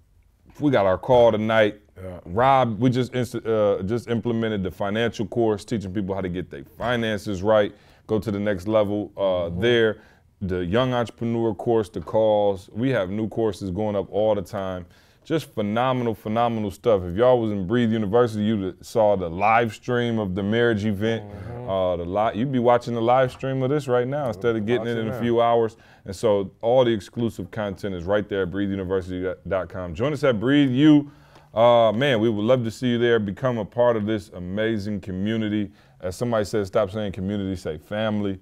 we got our call tonight. Rob, we just implemented the financial course, teaching people how to get their finances right, go to the next level there. The young entrepreneur course, the calls. We have new courses going up all the time. Just phenomenal, phenomenal stuff. If y'all was in Breathe University, you saw the live stream of the marriage event. You'd be watching the live stream of this right now instead of getting it in a few hours. And so all the exclusive content is right there at BreatheUniversity.com. Join us at Breathe U. Man, we would love to see you there. Become a part of this amazing community. As somebody said, stop saying community, say family.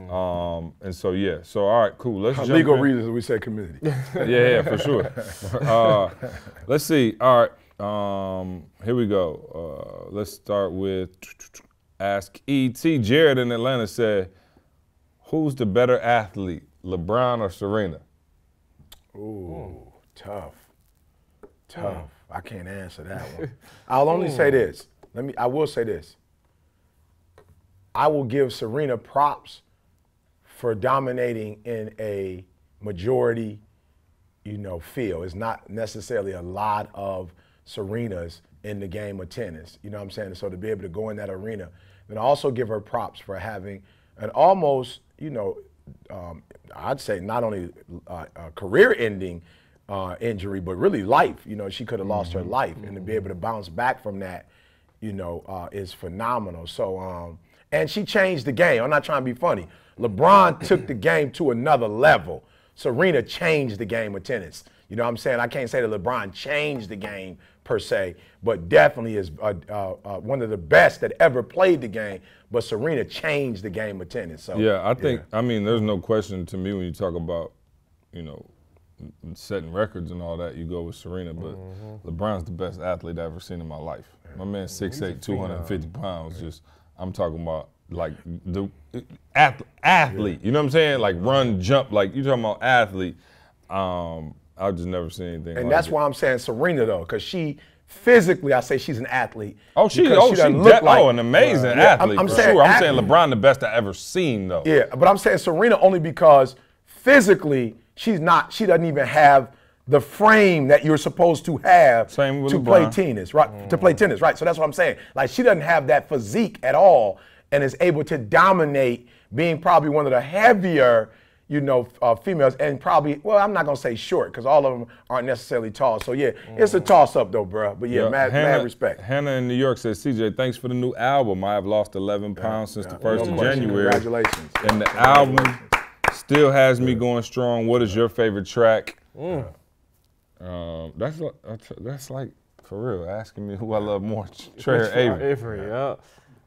And so, yeah. So, all right, cool. Let's jump legal in. reasons we say community. Yeah, for sure. Let's see. All right. Here we go. Let's start with Ask ET. Jared in Atlanta said, who's the better athlete, LeBron or Serena? Ooh, tough. I can't answer that one. I'll only say this. I will say this. I will give Serena props for dominating in a majority, field. It's not necessarily a lot of Serenas in the game of tennis. You know what I'm saying? So to be able to go in that arena, and also give her props for having an almost, I'd say not only a career-ending injury, but really life. She could have lost her life, and to be able to bounce back from that, is phenomenal. So, and she changed the game. I'm not trying to be funny. LeBron took the game to another level. Serena changed the game of tennis. You know what I'm saying? I can't say that LeBron changed the game per se, but definitely is one of the best that ever played the game. But Serena changed the game of tennis. So yeah, I think, there's no question to me when you talk about, setting records and all that, you go with Serena, but LeBron's the best athlete I've ever seen in my life. My man's 6'8", 250 pounds, I'm talking about like the athlete, you know what I'm saying? Like run, jump, like you talking about athlete. I've just never seen anything and like that's it. why I'm saying Serena though, because she physically, I say she's an athlete. She an amazing athlete. I'm saying LeBron the best I ever seen though. Yeah, but I'm saying Serena only because physically she doesn't even have the frame that you're supposed to have to LeBron. play tennis, right? To play tennis, right? So that's what I'm saying. Like she doesn't have that physique at all, and is able to dominate, being probably one of the heavier, females, and probably, well, I'm not gonna say short because all of them aren't necessarily tall. So yeah, it's a toss-up though, bro. But yeah, mad respect. Hannah in New York says, CJ, thanks for the new album. I have lost 11 pounds since the 1st of January. Congratulations. And the album still has me going strong. What is your favorite track? That's like, for real, asking me who I love more, Trey or Avery. Yeah.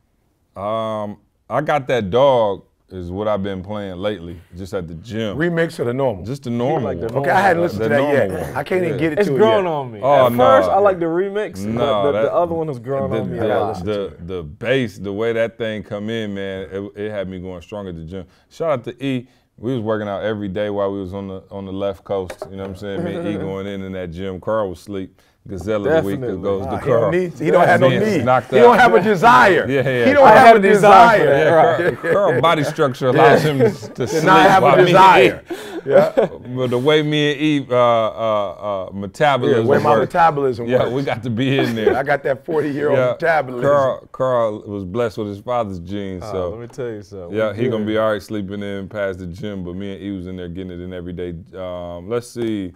I Got That Dog is what I've been playing lately, just at the gym. Remix or the normal? Just the normal one. Okay, I hadn't listened to that yet. One. I can't even get it to it yet. It's grown on me. Oh, at first, I like the remix, but the other one has grown on me. The bass, the way that thing come in, man, it had me going strong at the gym. Shout out to E. We was working out every day while we was on the left coast. You know what I'm saying? Me and E going in that gym. Carl was asleep. Gazelle of the week goes to Carl. He don't have no need. He don't have a desire. Yeah. He don't have a desire. Carl body structure allows him to sleep. Not have a desire. Yeah. But the way me and Eve metabolism The way my work, metabolism yeah, works. we got to be in there. I got that 40-year-old Yeah, metabolism. Carl was blessed with his father's genes, so Let me tell you something. yeah, he gonna be all right sleeping in past the gym. But me and E was in there getting it in every day. Let's see.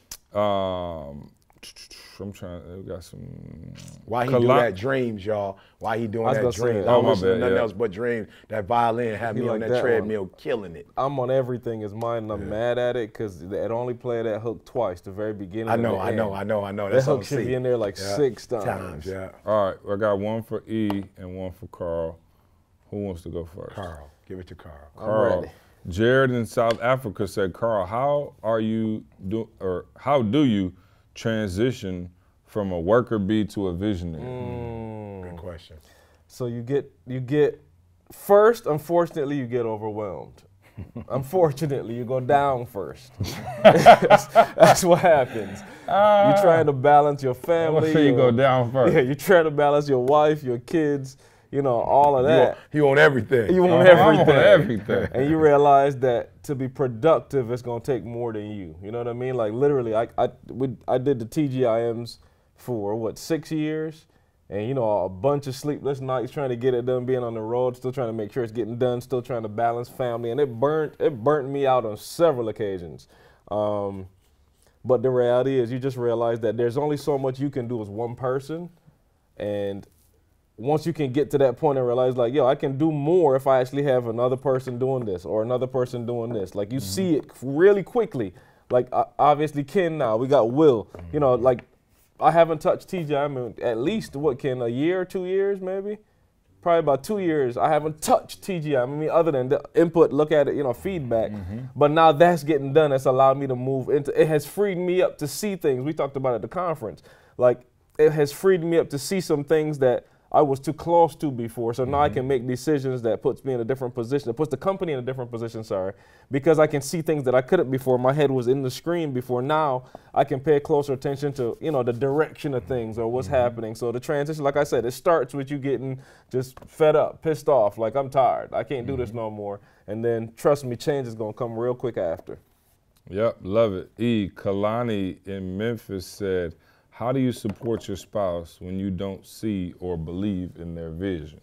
I'm trying. We got some. Why he do that dreams, y'all? Why he doing that dreams? say, I don't my listen to bad, nothing yeah. else but dreams. That violin had me like on that that treadmill killing it. I'm on everything is mine, and I'm mad at it because it only played that hook twice, the very beginning. I know. That That's hook on should C. be in there like 6 times. Yeah. All right, I got one for E and one for Carl. Who wants to go first? Carl, give it to Carl. Carl. ready. Jared in South Africa said, Carl, how do you transition from a worker bee to a visionary? Good question. So you get first, unfortunately, you get overwhelmed. Unfortunately, you go down first. That's what happens. You're trying to balance your family. So you go down first. Yeah, you're trying to balance your wife, your kids, all of that. You on everything. You want I'm everything. on everything. And you realize that to be productive, it's gonna take more than you. You know what I mean? Like literally, I did the TGIMs for 6 years, and a bunch of sleepless nights trying to get it done, being on the road, still trying to make sure it's getting done, still trying to balance family, and it burnt me out on several occasions. But the reality is, you just realize that there's only so much you can do as one person, and once you can get to that point and realize, like, I can do more if I actually have another person doing this or another person doing this. Like, you see it really quickly. Like, obviously, Ken now, we got Will. Like, I haven't touched TGI in at least, Ken, a year, 2 years, maybe? Probably about 2 years. I haven't touched TGI. I mean, other than the input, look at it, feedback. But now that's getting done. It's allowed me to move into, it has freed me up to see things. We talked about it at the conference. Like, it has freed me up to see some things that I was too close to before, so now I can make decisions that puts me in a different position, that puts the company in a different position, because I can see things that I couldn't before. My head was in the screen before. Now I can pay closer attention to, the direction of things or what's happening. So the transition, like I said, it starts with you getting just fed up, pissed off, like I'm tired, I can't do this no more. And then trust me, change is gonna come real quick after. Yep, love it. E. Kalani in Memphis said, how do you support your spouse when you don't see or believe in their vision?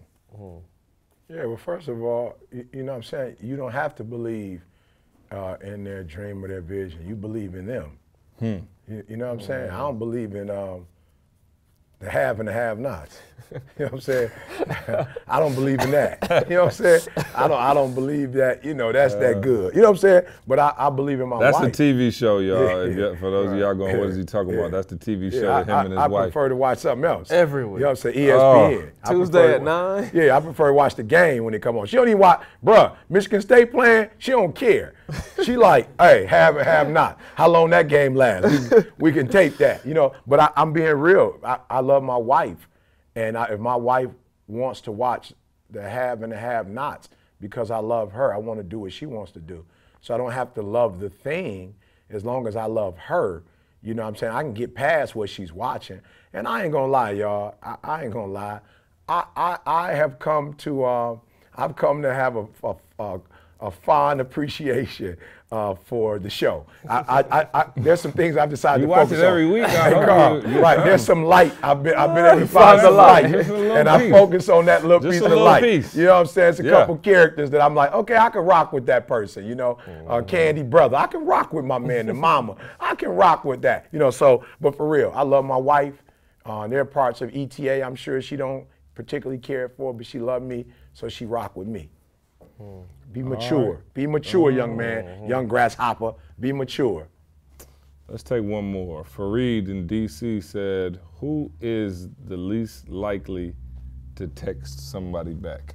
Yeah, well, first of all, you know what I'm saying? You don't have to believe in their dream or their vision. You believe in them. You know what I'm saying? I don't believe in the have and the have-nots. You know what I'm saying? I don't believe in that. You know what I'm saying? I don't believe that, that's that good. You know what I'm saying? But I believe in my wife. That's a TV show, y'all. For those of y'all going, what is he talking about? That's the TV show with him and his wife. I prefer to watch something else. Every week. You know what I'm saying? ESPN. Tuesday at 9? Yeah, I prefer to watch the game when it come on. She don't even watch, bruh, Michigan State playing, she don't care. She like, hey, have or have not. How long that game lasts? We can tape that, But I'm being real. I love my wife. And if my wife wants to watch the have and the have-nots because I love her, I want to do what she wants to do. So I don't have to love the thing as long as I love her. You know what I'm saying? I can get past what she's watching. And I ain't going to lie, y'all. I ain't going to lie. I have come to have a fond appreciation for the show. There's some things I've decided to focus on. You watch it every week. Right, there's some light. I've been able to find some light, and I focus on that little piece of light. You know what I'm saying? It's a couple characters that I'm like, okay, I can rock with that person. Candy brother, I can rock with my man, the mama. I can rock with that. So, but for real, I love my wife. There are parts of ETA I'm sure she don't particularly care for, but she loved me, so she rock with me. Be mature. Right. Be mature, young man, young grasshopper. Be mature. Let's take one more. Fareed in D.C. said, who is the least likely to text somebody back?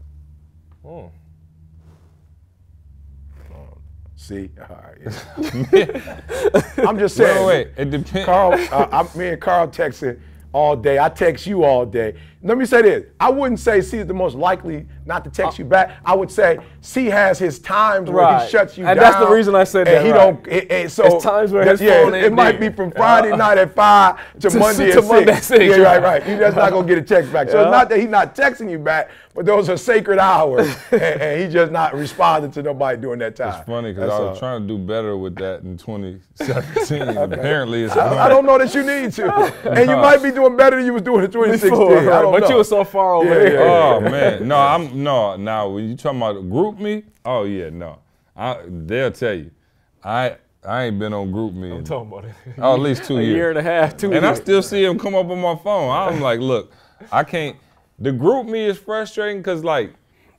See? All right. I'm just saying. Wait, it depends. Carl, me and Carl texting all day. I text you all day. let me say this. I wouldn't say C is the most likely not to text you back. I would say C has his times where he shuts you down. And that's the reason I said that. He don't. And so it's times where his phone ain't it might be from Friday night at 5 to Monday at 6. Yeah, right. You're just not gonna get a text back. So it's not that he's not texting you back, but those are sacred hours, and he's just not responding to nobody during that time. It's funny because I was trying to do better with that in 2017. Apparently, it's I don't know that you need to, and you might be doing better than you was doing in 2016. But you were so far away. Oh man, Now when you talking about group me, oh yeah, no. They'll tell you, I ain't been on group me. I'm talking about it. Oh, at least 2 years. A year and a half, 2 years. And I still see him come up on my phone. I'm like, look, I can't. The group me is frustrating because, like,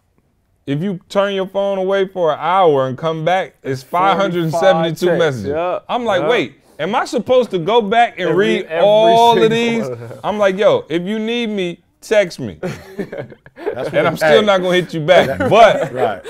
if you turn your phone away for an hour and come back, it's 572 messages. Yep. I'm like, wait, am I supposed to go back and read all of these? I'm like, yo, if you need me, text me. And I'm still not going to hit you back. But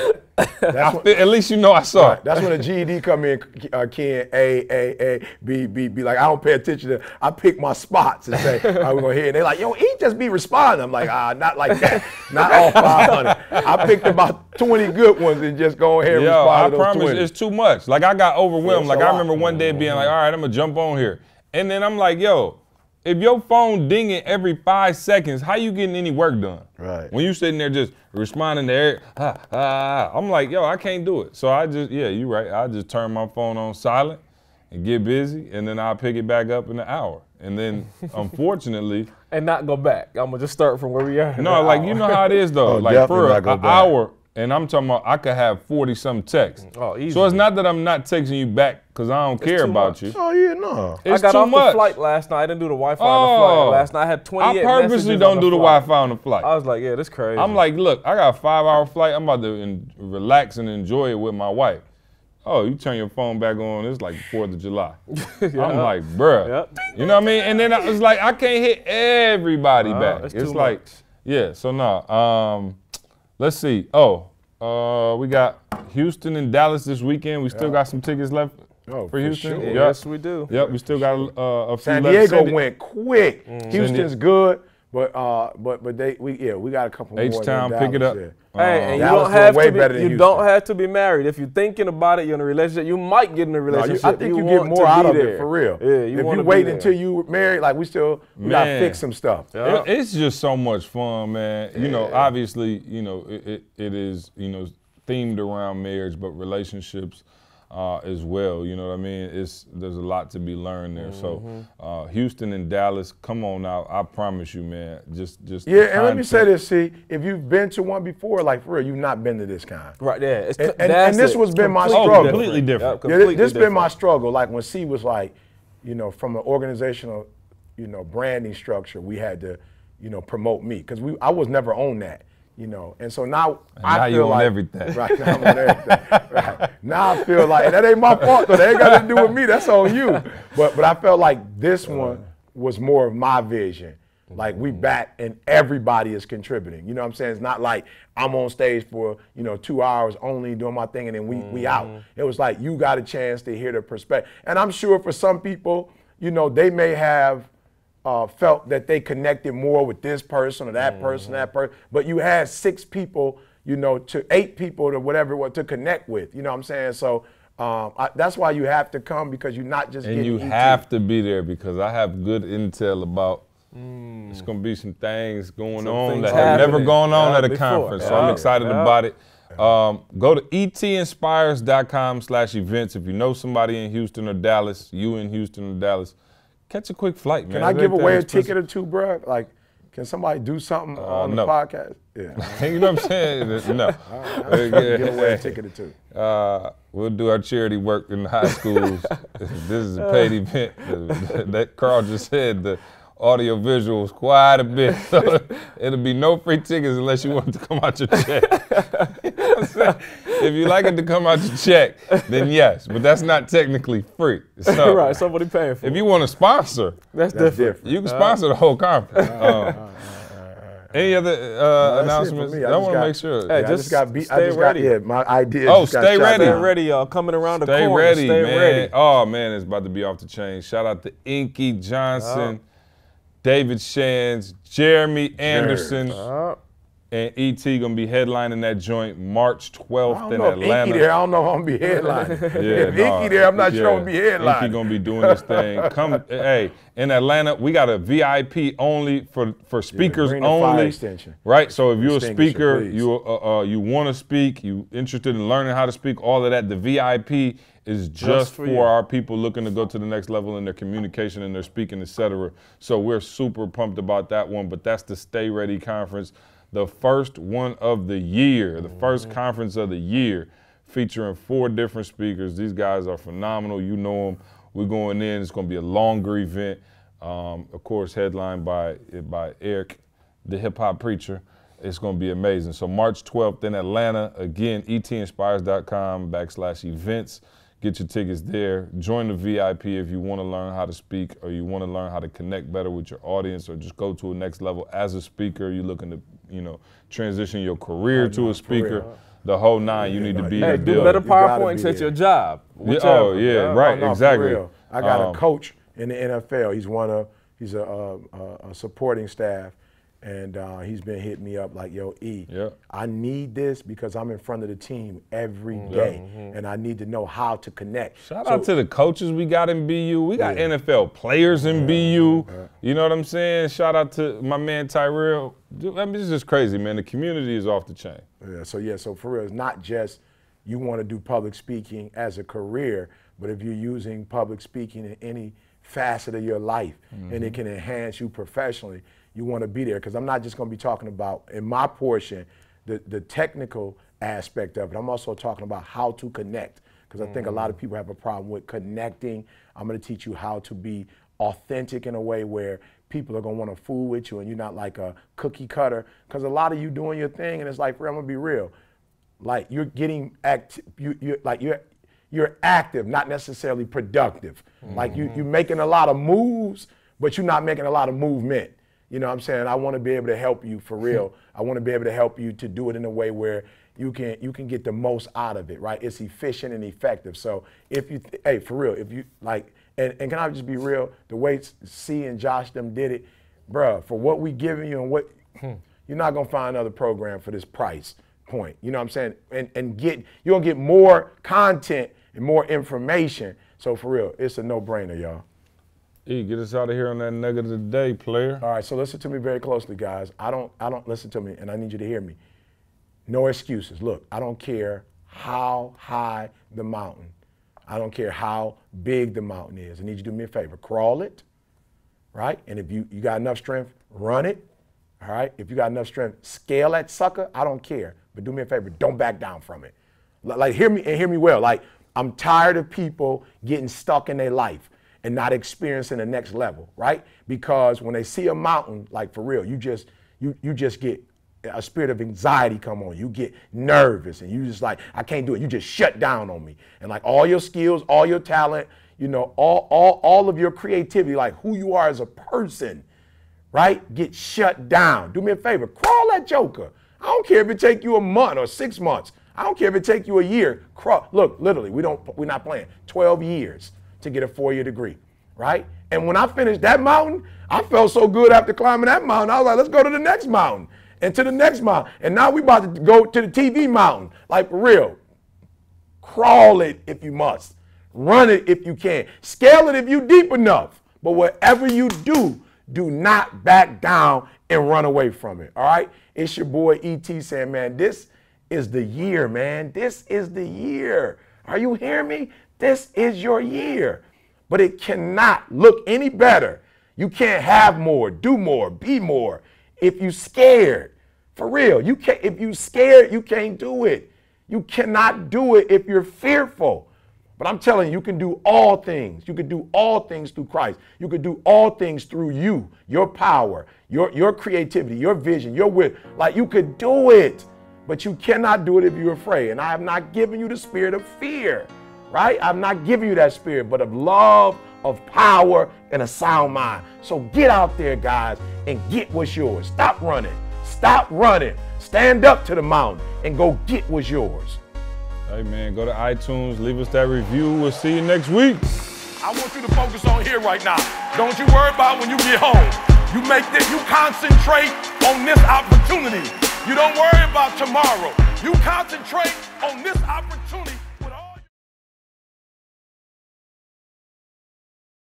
at least you know I saw it. That's when the GED come in, Ken, A, B, like, I don't pay attention to, I pick my spots and say, all right, we're going to hit. And they're like, yo, he just be responding. I'm like, not like that. Not all 500. I picked about 20 good ones and just go ahead and respond to those 20. I promise it's too much. Like, I got overwhelmed. Like, I remember one day being like, all right, I'm going to jump on here. And then I'm like, yo, if your phone dinging every 5 seconds, how you getting any work done? Right. When you sitting there just responding to I'm like, yo, I can't do it. So I just, you're right. I just turn my phone on silent and get busy, and then I'll pick it back up in an hour. And then, unfortunately. And not go back. I'm going to just start from where we are. No, like, you know how it is, though. Like, for an hour. And I'm talking about I could have 40-something texts. Oh, easy. So it's not that I'm not texting you back because I don't care about you. Oh, yeah, no. It's I got too off much. the flight last night. I didn't do the Wi-Fi on the flight last night. I had 28 messages. I purposely don't do the Wi-Fi on the flight. I was like, yeah, this crazy. I'm like, look, I got a 5-hour flight. I'm about to relax and enjoy it with my wife. Oh, you turn your phone back on, it's like 4th of July. I'm like, bruh. You know what I mean? And then I was like, I can't hit everybody back. It's like, so no. Let's see. We got Houston and Dallas this weekend. We still got some tickets left for Houston. Sure. Yes, we do. Yep, we still got a few San left. Diego went quick. Houston's good, but we got a couple more. H-Town, pick it up. Hey, and you don't have to be married. If you're thinking about it, you're in a relationship, you might get in a relationship. I think you get more out of it for real. Yeah, if you wait until you married, like we gotta fix some stuff. It's just so much fun, man. You know, obviously, you know, it is, you know, themed around marriage, but relationships as well. You know what I mean? There's a lot to be learned there. So Houston and Dallas, come on out. I promise you, man. Just and let me say this, see, if you've been to one before, like for real, you've not been to this kind. Right, yeah. And this was been my struggle. Completely different. This been my struggle. Like when C was like, you know, from an organizational, you know, branding structure, we had to, you know, promote me because I was never on that. You know, and so now I feel like everything. Right, now I'm on everything. Right. Now I feel like, and that ain't my fault though. That ain't got nothing to do with me. That's on you. But I felt like this one was more of my vision. Like we back and everybody is contributing. You know what I'm saying? It's not like I'm on stage for, you know, 2 hours only doing my thing and then we out. It was like you got a chance to hear the perspective. And I'm sure for some people, you know, they may have felt that they connected more with this person or that person, but you had 6 people, you know, to 8 people to whatever it was to connect with. You know what I'm saying? So that's why you have to come because you're not just getting you have to be there because I have good intel about it's going to be some things going on that have never gone on at a conference. So I'm excited about it. Go to etinspires.com/events if you know somebody in Houston or Dallas, you in Houston or Dallas. Catch a quick flight, man. Can I give away a ticket or two, bro? Like, can somebody do something on the podcast? Yeah. You know what I'm saying? No. Give away a ticket or two. We'll do our charity work in the high schools. This is a paid event. That Carl just said the audio visuals quite a bit. So it'll be no free tickets unless you want it to come out your check. You know what I'm saying? If you like it to come out your check, then yes, but that's not technically free. So right, somebody paying for it. If you want to sponsor, that's different. You can sponsor the whole conference. Any other announcements? I want to make sure. Hey, stay ready. My idea. Oh, stay ready. Stay ready, y'all. Coming around the corner. Stay ready, man. Oh, man, it's about to be off the chain. Shout out to Inky Johnson. David Shands, Jeremy Anderson, and E.T. gonna be headlining that joint March 12th in Atlanta. If there, I don't know if I'm gonna be headlining. If Inky there, I'm not sure I'm gonna be headlining. Inky gonna be doing this thing. Come, hey, in Atlanta, we got a VIP only for speakers bring the fire only. extension. Right. So if you're a speaker, please. you want to speak, you interested in learning how to speak, all of that. The VIP is just for our people looking to go to the next level in their communication and their speaking, etc. So we're super pumped about that one. But that's the Stay Ready Conference. The first one of the year, the first conference of the year, featuring 4 different speakers. These guys are phenomenal. You know them. We're going in. It's going to be a longer event. Of course, headlined by Eric, the hip hop preacher. It's going to be amazing. So March 12th in Atlanta. Again, etinspires.com/events. Get your tickets there. Join the VIP if you want to learn how to speak or you want to learn how to connect better with your audience or just go to a next level as a speaker. You're looking to, transition your career to a speaker. The whole 9, you need to be in the do building. better PowerPoints at your job. Right, exactly. I got a coach in the NFL. He's a supporting staff. And he's been hitting me up like, yo, I need this because I'm in front of the team every day, and I need to know how to connect. Shout out to the coaches we got in BU. We got NFL players in BU. You know what I'm saying? Shout out to my man Tyrell. I mean, it's just crazy, man. The community is off the chain. So for real, it's not just you want to do public speaking as a career, but if you're using public speaking in any facet of your life and it can enhance you professionally, you want to be there, because I'm not just going to be talking about, in my portion, the technical aspect of it. I'm also talking about how to connect, because I think a lot of people have a problem with connecting. I'm going to teach you how to be authentic in a way where people are going to want to fool with you and you're not like a cookie cutter, because a lot of you doing your thing and it's like, I'm going to be real. Like you're getting you're active, not necessarily productive. Like you're making a lot of moves, but you're not making a lot of movement. You know what I'm saying? I want to be able to help you for real. I want to be able to help you to do it in a way where you can get the most out of it, right? It's efficient and effective. So if you, for real, if you like, and can I just be real? The way C and Josh them did it, bruh, for what we giving you and what, you're not gonna find another program for this price point. You know what I'm saying? And you're gonna get more content and more information. So for real, it's a no-brainer, y'all. Get us out of here on that nugget of the day, player. All right, so listen to me very closely, guys. I don't listen to me, and I need you to hear me. No excuses. Look, I don't care how high the mountain. I don't care how big the mountain is. I need you to do me a favor. Crawl it, right? And if you got enough strength, run it, all right? If you got enough strength, scale that sucker. I don't care. But do me a favor. Don't back down from it. Like, hear me well. Like, I'm tired of people getting stuck in their life and not experiencing the next level, right? Because when they see a mountain, like for real, you just get a spirit of anxiety come on. You get nervous and you just like, I can't do it. You just shut down on me. And like all your skills, all your talent, all of your creativity, like who you are as a person, right? Get shut down. Do me a favor, crawl that joker. I don't care if it take you a month or 6 months. I don't care if it take you a year. Crawl. Look, literally, we're not playing. 12 years. To get a 4-year degree, right? And when I finished that mountain, I felt so good after climbing that mountain. I was like, let's go to the next mountain and to the next mountain. And now we about to go to the TV mountain. Like for real. Crawl it if you must. Run it if you can. Scale it if you deep enough. But whatever you do, do not back down and run away from it, all right? It's your boy E.T. saying, man, this is the year, man. This is the year. Are you hearing me? This is your year, but it cannot look any better. You can't have more, do more, be more if you scared. For real, you can't. If you scared, you can't do it. You cannot do it if you're fearful. But I'm telling you, you can do all things. You can do all things through Christ. You can do all things through you, your power, your creativity, your vision, your will. Like you could do it, but you cannot do it if you're afraid. And I have not given you the spirit of fear. Right? I'm not giving you that spirit, but of love, of power, and a sound mind. So get out there, guys, and get what's yours. Stop running. Stop running. Stand up to the mountain and go get what's yours. Hey, man, go to iTunes, leave us that review. We'll see you next week. I want you to focus on here right now. Don't you worry about when you get home. You concentrate on this opportunity. You don't worry about tomorrow. You concentrate on this opportunity.